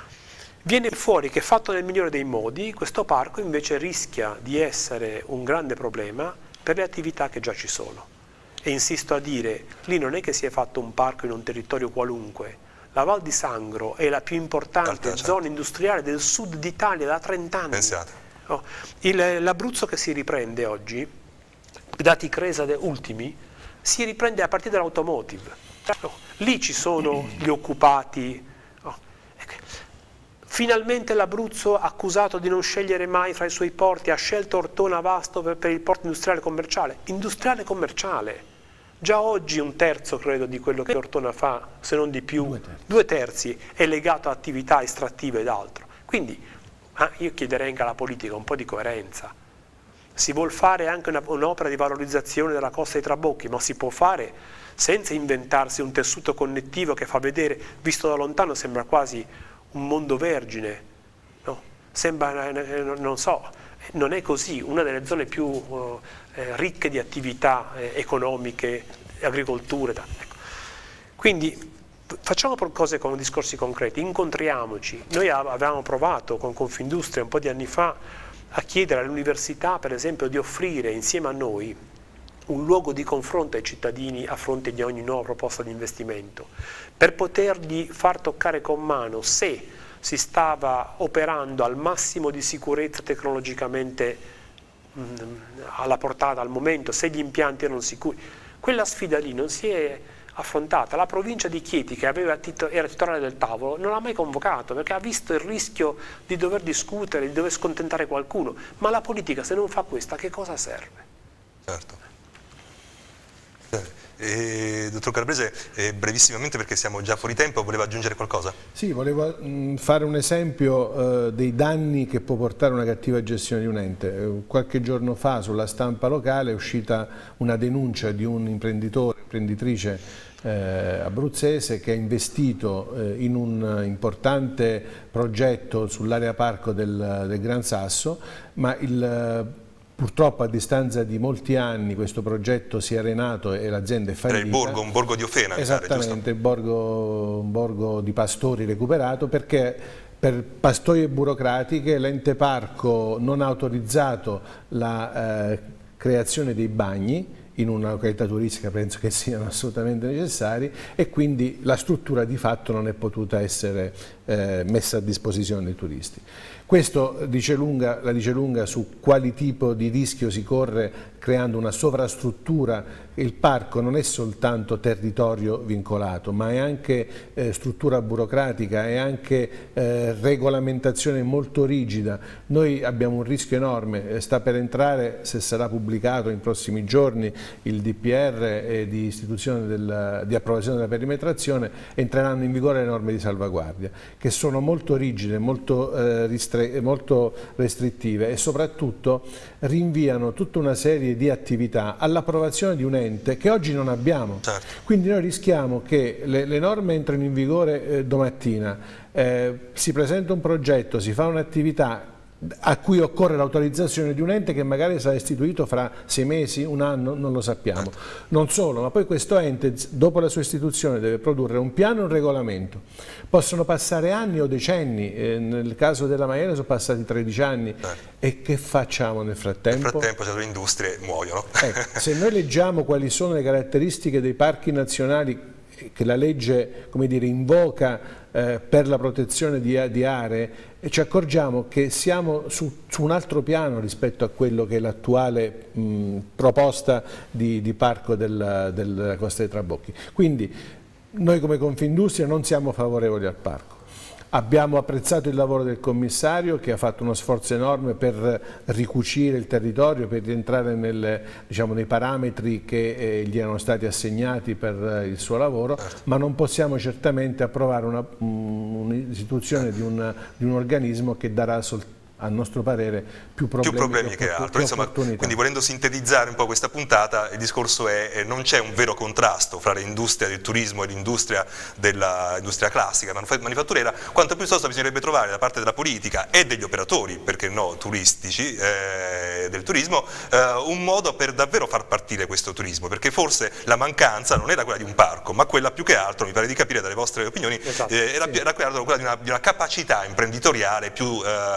Viene fuori che, fatto nel migliore dei modi, questo parco invece rischia di essere un grande problema per le attività che già ci sono. E insisto a dire, lì non è che si è fatto un parco in un territorio qualunque. la Val di Sangro è la più importante Alta, certo. zona industriale del sud d'Italia da trent'anni. Pensate. Oh, L'Abruzzo che si riprende oggi, dati Cresa ultimi, si riprende a partire dall'automotive. Oh, lì ci sono gli occupati. Oh, finalmente l'Abruzzo, accusato di non scegliere mai fra i suoi porti, ha scelto Ortona Vasto per, per il porto industriale commerciale. Industriale commerciale. Già oggi un terzo, credo, di quello che Ortona fa, se non di più, due terzi, due terzi è legato a attività estrattive ed altro. Quindi ah, io chiederei anche alla politica un po' di coerenza. Si vuol fare anche un'opera di valorizzazione della costa dei Trabocchi, ma si può fare senza inventarsi un tessuto connettivo che fa vedere, visto da lontano sembra quasi un mondo vergine, no? Sembra, non so, non è così. Una delle zone più uh, eh, ricche di attività eh, economiche, agricolture. Ecco. Quindi facciamo cose con discorsi concreti, incontriamoci. Noi avevamo provato con Confindustria un po' di anni fa a chiedere all'università, per esempio, di offrire insieme a noi un luogo di confronto ai cittadini a fronte di ogni nuova proposta di investimento, per potergli far toccare con mano se si stava operando al massimo di sicurezza tecnologicamente mh, alla portata al momento, se gli impianti erano sicuri. Quella sfida lì non si è affrontata. La provincia di Chieti, che aveva tito- era titolare del tavolo, non l'ha mai convocato perché ha visto il rischio di dover discutere, di dover scontentare qualcuno. Ma la politica, se non fa questo, a che cosa serve? Certo. Eh, dottor Calabrese, eh, brevissimamente perché siamo già fuori tempo, voleva aggiungere qualcosa? Sì, volevo mh, fare un esempio eh, dei danni che può portare una cattiva gestione di un ente. Eh, qualche giorno fa sulla stampa locale è uscita una denuncia di un imprenditore, imprenditrice eh, abruzzese che ha investito eh, in un importante progetto sull'area parco del, del Gran Sasso, ma il purtroppo a distanza di molti anni questo progetto si è arenato e l'azienda è fallita. Era il borgo, un borgo di Ofena, esattamente, il borgo, un borgo di pastori recuperato, perché per pastoie burocratiche l'ente parco non ha autorizzato la eh, creazione dei bagni in una località turistica, penso che siano assolutamente necessari, e quindi la struttura di fatto non è potuta essere eh, messa a disposizione dei turisti. Questo dice lunga, la dice lunga su quali tipo di rischio si corre creando una sovrastruttura. Il parco non è soltanto territorio vincolato, ma è anche eh, struttura burocratica, è anche eh, regolamentazione molto rigida. Noi abbiamo un rischio enorme, sta per entrare, se sarà pubblicato in prossimi giorni, il D P R e di, istituzione del, di approvazione della perimetrazione, entreranno in vigore le norme di salvaguardia, che sono molto rigide, molto, eh, ristre, molto restrittive e soprattutto rinviano tutta una serie di attività all'approvazione di un ente che oggi non abbiamo. Certo. Quindi noi rischiamo che le, le norme entrino in vigore eh, domattina, eh, si presenta un progetto, si fa un'attività a cui occorre l'autorizzazione di un ente che magari sarà istituito fra sei mesi, un anno, non lo sappiamo. Non solo, ma poi questo ente dopo la sua istituzione deve produrre un piano e un regolamento. Possono passare anni o decenni, eh, nel caso della Maiella sono passati tredici anni. Certo. E che facciamo nel frattempo? Nel frattempo cioè, le industrie muoiono. Ecco, se noi leggiamo quali sono le caratteristiche dei parchi nazionali che la legge, come dire, invoca eh, per la protezione di, di aree, e ci accorgiamo che siamo su, su un altro piano rispetto a quello che è l'attuale proposta di, di parco del, della Costa dei Trabocchi. Quindi noi come Confindustria non siamo favorevoli al parco. Abbiamo apprezzato il lavoro del commissario che ha fatto uno sforzo enorme per ricucire il territorio, per rientrare nel, diciamo, nei parametri che eh, gli erano stati assegnati per eh, il suo lavoro, ma non possiamo certamente approvare un'istituzione di, un, di un organismo che darà soltanto, a nostro parere, più problemi, più problemi che, che altro. Insomma, quindi volendo sintetizzare un po' questa puntata, il discorso è che non c'è un vero contrasto fra l'industria del turismo e l'industria dell'industria classica, manifatturiera, quanto piuttosto bisognerebbe trovare da parte della politica e degli operatori, perché no, turistici, eh, del turismo, eh, un modo per davvero far partire questo turismo, perché forse la mancanza non era quella di un parco, ma quella più che altro, mi pare di capire dalle vostre opinioni, esatto, eh, era, sì. era quella, quella di, una, di una capacità imprenditoriale più, eh, più sviluppata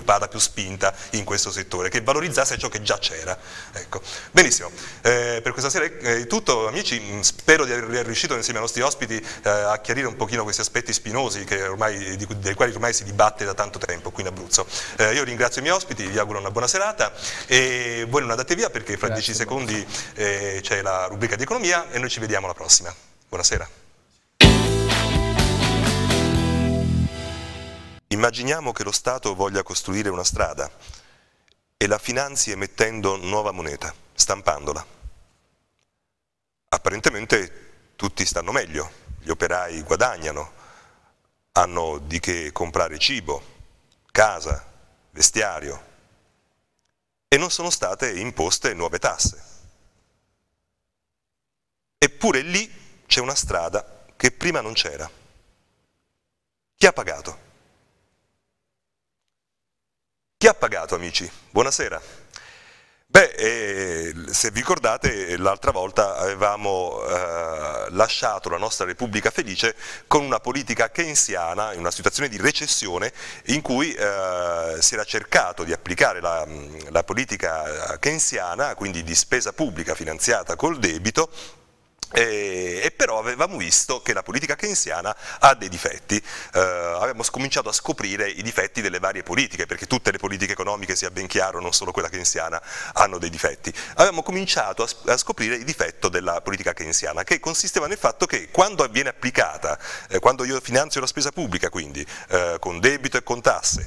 sviluppata, più spinta in questo settore, che valorizzasse ciò che già c'era. Ecco. Benissimo, eh, per questa sera è tutto, amici, spero di aver riuscito insieme ai nostri ospiti eh, a chiarire un pochino questi aspetti spinosi che ormai, di, dei quali ormai si dibatte da tanto tempo qui in Abruzzo. Eh, io ringrazio i miei ospiti, vi auguro una buona serata e voi non andate via perché fra dieci secondi eh, c'è la rubrica di economia e noi ci vediamo alla prossima. Buonasera. Immaginiamo che lo Stato voglia costruire una strada e la finanzi emettendo nuova moneta, stampandola. Apparentemente tutti stanno meglio, gli operai guadagnano, hanno di che comprare cibo, casa, vestiario e non sono state imposte nuove tasse. Eppure lì c'è una strada che prima non c'era. Chi ha pagato? Chi ha pagato, amici? Buonasera. Beh, eh, se vi ricordate, l'altra volta avevamo eh, lasciato la nostra Repubblica felice con una politica keynesiana, in una situazione di recessione, in cui eh, si era cercato di applicare la, la politica keynesiana, quindi di spesa pubblica finanziata col debito, E, e però avevamo visto che la politica keynesiana ha dei difetti, eh, avevamo cominciato a scoprire i difetti delle varie politiche, perché tutte le politiche economiche, sia ben chiaro, non solo quella keynesiana, hanno dei difetti. Avevamo cominciato a, a scoprire il difetto della politica keynesiana, che consisteva nel fatto che quando viene applicata, eh, quando io finanzio la spesa pubblica, quindi eh, con debito e con tasse,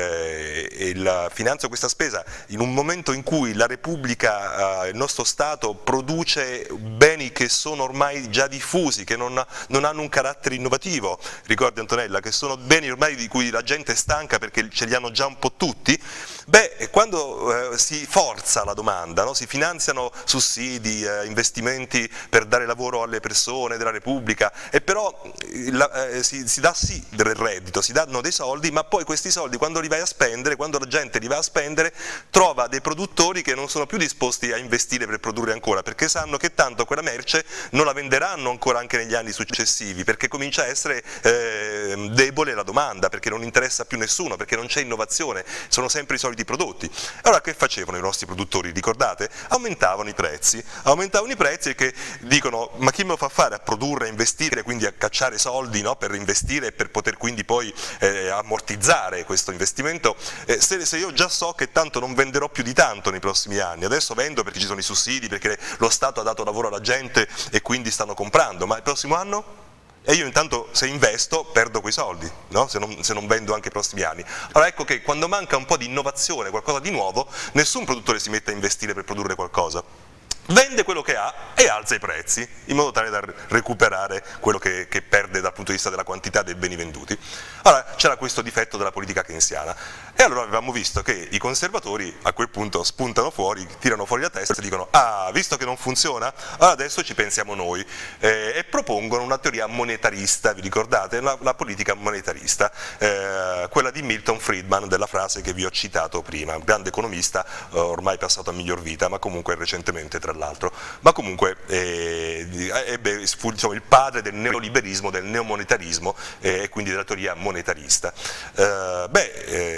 eh, e la, finanzio questa spesa in un momento in cui la Repubblica, eh, il nostro Stato, produce beni che sono sono ormai già diffusi, che non, non hanno un carattere innovativo, ricordi Antonella, che sono beni ormai di cui la gente è stanca perché ce li hanno già un po' tutti, beh, quando eh, si forza la domanda, no? Si finanziano sussidi, eh, investimenti per dare lavoro alle persone della Repubblica, e però la, eh, si, si dà sì del reddito, si danno dei soldi, ma poi questi soldi quando li vai a spendere, quando la gente li va a spendere, trova dei produttori che non sono più disposti a investire per produrre ancora, perché sanno che tanto quella merce non la venderanno ancora anche negli anni successivi, perché comincia a essere eh, debole la domanda, perché non interessa più nessuno, perché non c'è innovazione, sono sempre i soliti prodotti. Allora che facevano i nostri produttori, ricordate? Aumentavano i prezzi, aumentavano i prezzi che dicono ma chi me lo fa fare a produrre, a investire, quindi a cacciare soldi, no? Per investire e per poter quindi poi eh, ammortizzare questo investimento, eh, se, se io già so che tanto non venderò più di tanto nei prossimi anni, adesso vendo perché ci sono i sussidi, perché lo Stato ha dato lavoro alla gente e quindi stanno comprando, ma il prossimo anno? E io intanto se investo perdo quei soldi, no? se, non, se non vendo anche i prossimi anni. Allora ecco che quando manca un po' di innovazione, qualcosa di nuovo, nessun produttore si mette a investire per produrre qualcosa. Vende quello che ha e alza i prezzi, in modo tale da recuperare quello che, che perde dal punto di vista della quantità dei beni venduti. Allora c'era questo difetto della politica keynesiana, e allora avevamo visto che i conservatori a quel punto spuntano fuori, tirano fuori la testa e dicono ah, visto che non funziona, allora adesso ci pensiamo noi, eh, e propongono una teoria monetarista, vi ricordate? La, la politica monetarista, eh, quella di Milton Friedman, della frase che vi ho citato prima, un grande economista, eh, ormai passato a miglior vita, ma comunque recentemente tra l'altro, ma comunque eh, ebbe, fu diciamo, il padre del neoliberismo, del neomonetarismo eh, e quindi della teoria monetarista. Eh, beh,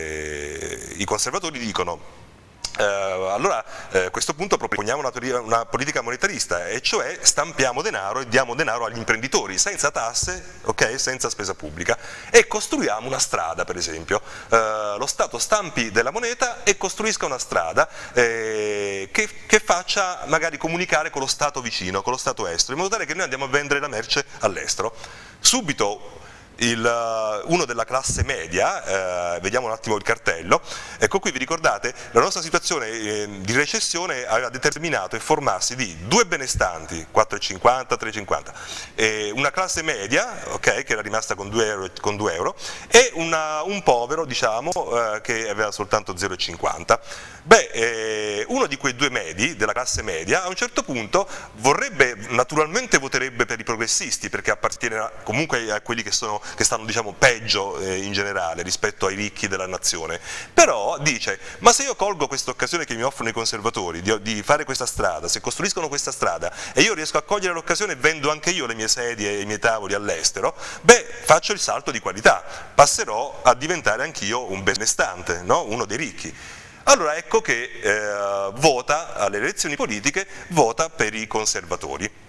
eh, i conservatori dicono Uh, allora eh, a questo punto proponiamo una, teoria, una politica monetarista, e cioè stampiamo denaro e diamo denaro agli imprenditori senza tasse, okay, senza spesa pubblica, e costruiamo una strada, per esempio. Uh, lo Stato stampi della moneta e costruisca una strada eh, che, che faccia magari comunicare con lo Stato vicino, con lo Stato estero, in modo tale che noi andiamo a vendere la merce all'estero. Subito Il, uno della classe media, eh, vediamo un attimo il cartello, ecco qui vi ricordate, la nostra situazione eh, di recessione aveva determinato il formarsi di due benestanti, quattro e cinquanta, tre e cinquanta, eh, una classe media, okay, che era rimasta con due euro, con due euro e una, un povero, diciamo, eh, che aveva soltanto zero virgola cinquanta. Beh, eh, uno di quei due medi, della classe media, a un certo punto vorrebbe, naturalmente voterebbe per i progressisti, perché appartiene comunque a quelli che sono che stanno diciamo, peggio eh, in generale rispetto ai ricchi della nazione, però dice, ma se io colgo questa occasione che mi offrono i conservatori di, di fare questa strada, se costruiscono questa strada e io riesco a cogliere l'occasione e vendo anche io le mie sedie e i miei tavoli all'estero, beh, faccio il salto di qualità, passerò a diventare anch'io un benestante, no? Uno dei ricchi. Allora ecco che eh, vota alle elezioni politiche, vota per i conservatori.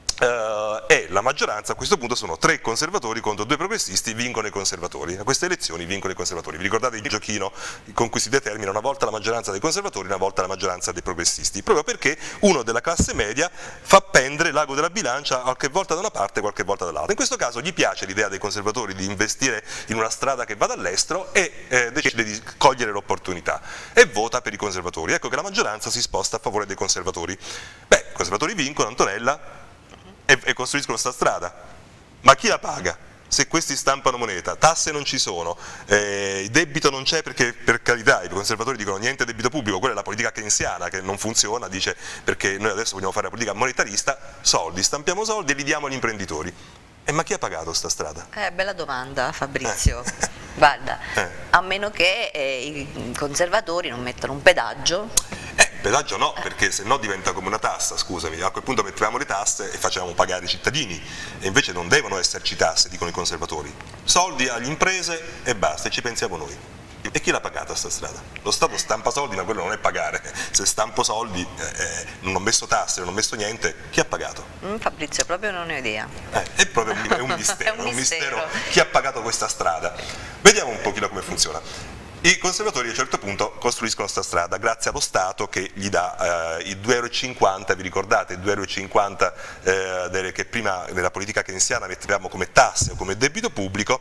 Uh, e la maggioranza a questo punto sono tre conservatori contro due progressisti, vincono i conservatori. A queste elezioni vincono i conservatori. Vi ricordate il giochino con cui si determina una volta la maggioranza dei conservatori, una volta la maggioranza dei progressisti, proprio perché uno della classe media fa pendere l'ago della bilancia qualche volta da una parte e qualche volta dall'altra. In questo caso gli piace l'idea dei conservatori di investire in una strada che vada all'estero e eh, decide di cogliere l'opportunità e vota per i conservatori. Ecco che la maggioranza si sposta a favore dei conservatori. Beh, i conservatori vincono, Antonella, E, e costruiscono sta strada, ma chi la paga? Se questi stampano moneta, tasse non ci sono, eh, debito non c'è perché per carità i conservatori dicono niente debito pubblico, quella è la politica keynesiana che non funziona, dice perché noi adesso vogliamo fare la politica monetarista, soldi, stampiamo soldi e li diamo agli imprenditori. E ma chi ha pagato sta strada? Eh, bella domanda Fabrizio, eh. guarda, eh. a meno che eh, i conservatori non mettano un pedaggio. Eh, pedaggio no, perché se no diventa come una tassa, scusami, a quel punto mettevamo le tasse e facevamo pagare i cittadini, e invece non devono esserci tasse, dicono i conservatori. Soldi alle imprese e basta, e ci pensiamo noi. E chi l'ha pagata sta strada? Lo Stato stampa soldi, ma quello non è pagare. Se stampo soldi, eh, non ho messo tasse, non ho messo niente, chi ha pagato? Mm, Fabrizio, proprio non ne ho idea. Eh, è proprio un, è un mistero, è un un mistero. mistero. Chi ha pagato questa strada? Vediamo un pochino come funziona. I conservatori a un certo punto costruiscono questa strada grazie allo Stato che gli dà eh, i due euro e cinquanta, vi ricordate, i due euro e cinquanta eh, delle, che prima nella politica keynesiana mettevamo come tasse o come debito pubblico.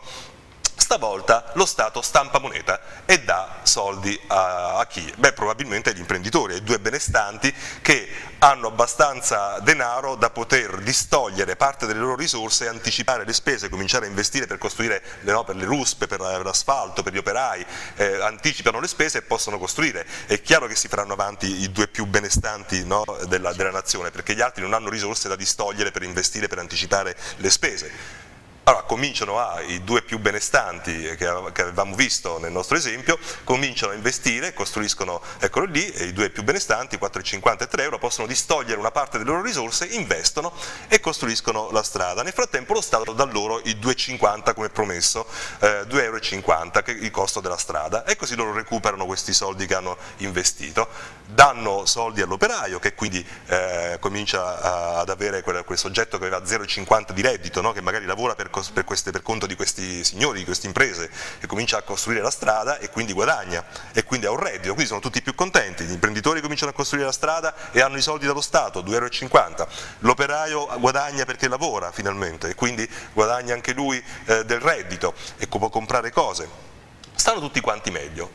Stavolta lo Stato stampa moneta e dà soldi a, a chi? Beh, probabilmente agli imprenditori, ai due benestanti che hanno abbastanza denaro da poter distogliere parte delle loro risorse, anticipare le spese, cominciare a investire per costruire le, no, per le ruspe, per l'asfalto, per gli operai, eh, anticipano le spese e possono costruire. È chiaro che si faranno avanti i due più benestanti, no, della, della nazione, perché gli altri non hanno risorse da distogliere per investire, per anticipare le spese. Allora cominciano a, i due più benestanti che avevamo visto nel nostro esempio, cominciano a investire, costruiscono, eccolo lì, e i due più benestanti, quattro e cinquanta e tre euro, possono distogliere una parte delle loro risorse, investono e costruiscono la strada. Nel frattempo lo Stato dà loro i due e cinquanta come promesso, eh, due euro e cinquanta che è il costo della strada, e così loro recuperano questi soldi che hanno investito, danno soldi all'operaio che quindi eh, comincia a, ad avere quel, quel soggetto che aveva zero virgola cinquanta di reddito, no? Che magari lavora per Per, queste, per conto di questi signori, di queste imprese, e comincia a costruire la strada e quindi guadagna e quindi ha un reddito, quindi sono tutti più contenti. Gli imprenditori cominciano a costruire la strada e hanno i soldi dallo Stato, due euro e cinquanta, l'operaio guadagna perché lavora finalmente e quindi guadagna anche lui eh, del reddito e può comprare cose, stanno tutti quanti meglio.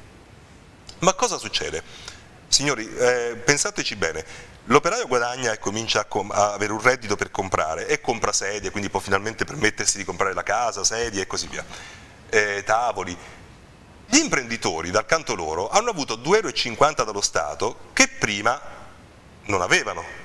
Ma cosa succede? Signori, eh, pensateci bene, l'operaio guadagna e comincia a, a avere un reddito per comprare e compra sedie, quindi può finalmente permettersi di comprare la casa, sedie e così via, eh, tavoli. Gli imprenditori dal canto loro hanno avuto due euro e cinquanta dallo Stato che prima non avevano.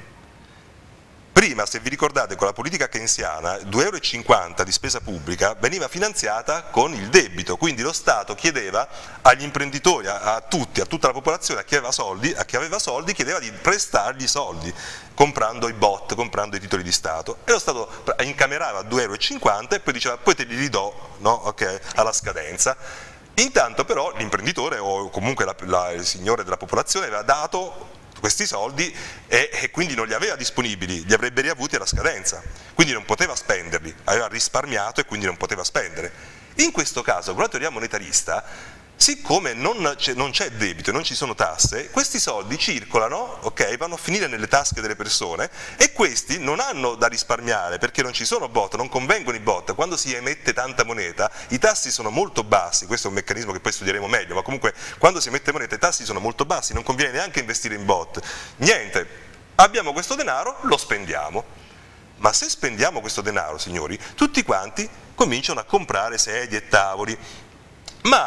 Prima, se vi ricordate, con la politica keynesiana, due euro e cinquanta di spesa pubblica veniva finanziata con il debito, quindi lo Stato chiedeva agli imprenditori, a, a tutti, a tutta la popolazione, a chi aveva soldi, a chi aveva soldi, chiedeva di prestargli soldi, comprando i bot, comprando i titoli di Stato, e lo Stato incamerava due euro e cinquanta e poi diceva poi te li ridò, no? Okay, alla scadenza. Intanto però l'imprenditore o comunque la, la, il signore della popolazione aveva dato questi soldi e, e quindi non li aveva disponibili, li avrebbe riavuti alla scadenza, quindi non poteva spenderli, aveva risparmiato e quindi non poteva spendere. In questo caso, con la teoria monetarista, siccome non c'è debito e non ci sono tasse, questi soldi circolano, okay, vanno a finire nelle tasche delle persone e questi non hanno da risparmiare perché non ci sono bot, non convengono i bot. Quando si emette tanta moneta i tassi sono molto bassi, questo è un meccanismo che poi studieremo meglio, ma comunque quando si emette moneta i tassi sono molto bassi, non conviene neanche investire in bot. Niente, abbiamo questo denaro, lo spendiamo. Ma se spendiamo questo denaro, signori, tutti quanti cominciano a comprare sedie e tavoli. Ma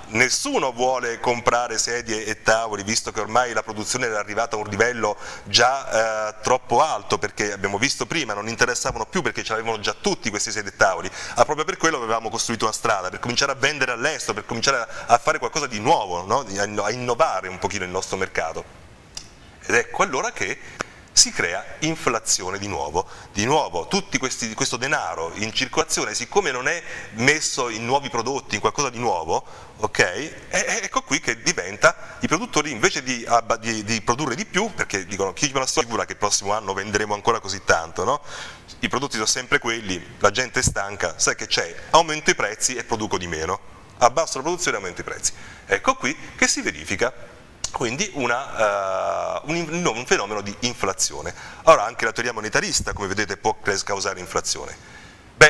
nessuno vuole comprare sedie e tavoli, visto che ormai la produzione era arrivata a un livello già eh, troppo alto, perché abbiamo visto prima, non interessavano più perché ce l'avevano già tutti questi sedie e tavoli, ah, proprio per quello avevamo costruito una strada, per cominciare a vendere all'estero, per cominciare a, a fare qualcosa di nuovo, no? a innovare un pochino il nostro mercato. Ed ecco allora che si crea inflazione di nuovo, di nuovo tutti questi, questo denaro in circolazione, siccome non è messo in nuovi prodotti, in qualcosa di nuovo, ok? E, ecco qui che diventa, i produttori invece di, di, di produrre di più, perché dicono chi me la assicura che il prossimo anno venderemo ancora così tanto, no? I prodotti sono sempre quelli, la gente è stanca, sai che c'è, aumento i prezzi e produco di meno, abbasso la produzione e aumento i prezzi. Ecco qui che si verifica quindi una, uh, un, un fenomeno di inflazione. Ora anche la teoria monetarista, come vedete, può causare inflazione. Beh,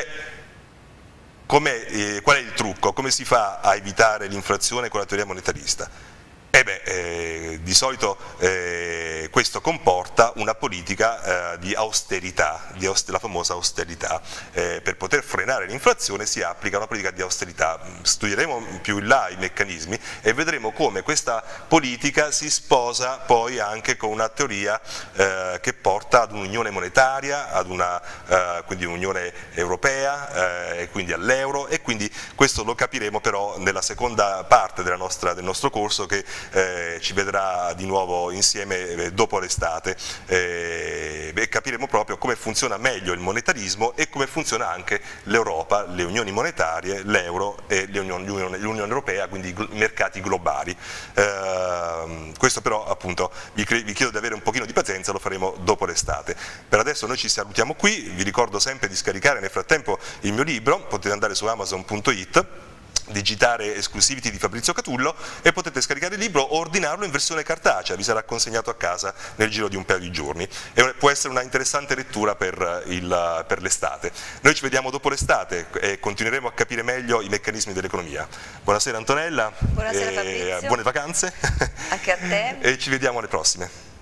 eh, qual è il trucco? Come si fa a evitare l'inflazione con la teoria monetarista? Eh beh, eh, di solito eh, questo comporta una politica eh, di austerità, di auster- la famosa austerità. Eh, per poter frenare l'inflazione si applica una politica di austerità. Studieremo più in là i meccanismi e vedremo come questa politica si sposa poi anche con una teoria eh, che porta ad un'unione monetaria, ad una eh, quindi un'unione europea eh, e quindi all'euro, e quindi questo lo capiremo però nella seconda parte della nostra, del nostro corso, che Eh, ci vedrà di nuovo insieme eh, dopo l'estate eh, e capiremo proprio come funziona meglio il monetarismo e come funziona anche l'Europa, le unioni monetarie, l'euro e l'Unione Europea, quindi i mercati globali. Eh, questo però appunto vi, vi chiedo di avere un pochino di pazienza, lo faremo dopo l'estate. Per adesso noi ci salutiamo qui, vi ricordo sempre di scaricare nel frattempo il mio libro, potete andare su amazon punto it, digitare Exclusivity di Fabrizio Catullo e potete scaricare il libro o ordinarlo in versione cartacea, vi sarà consegnato a casa nel giro di un paio di giorni e può essere una interessante lettura per, il, per l'estate. Noi ci vediamo dopo l'estate e continueremo a capire meglio i meccanismi dell'economia. Buonasera Antonella, buonasera Fabrizio, buone vacanze anche a te e ci vediamo alle prossime.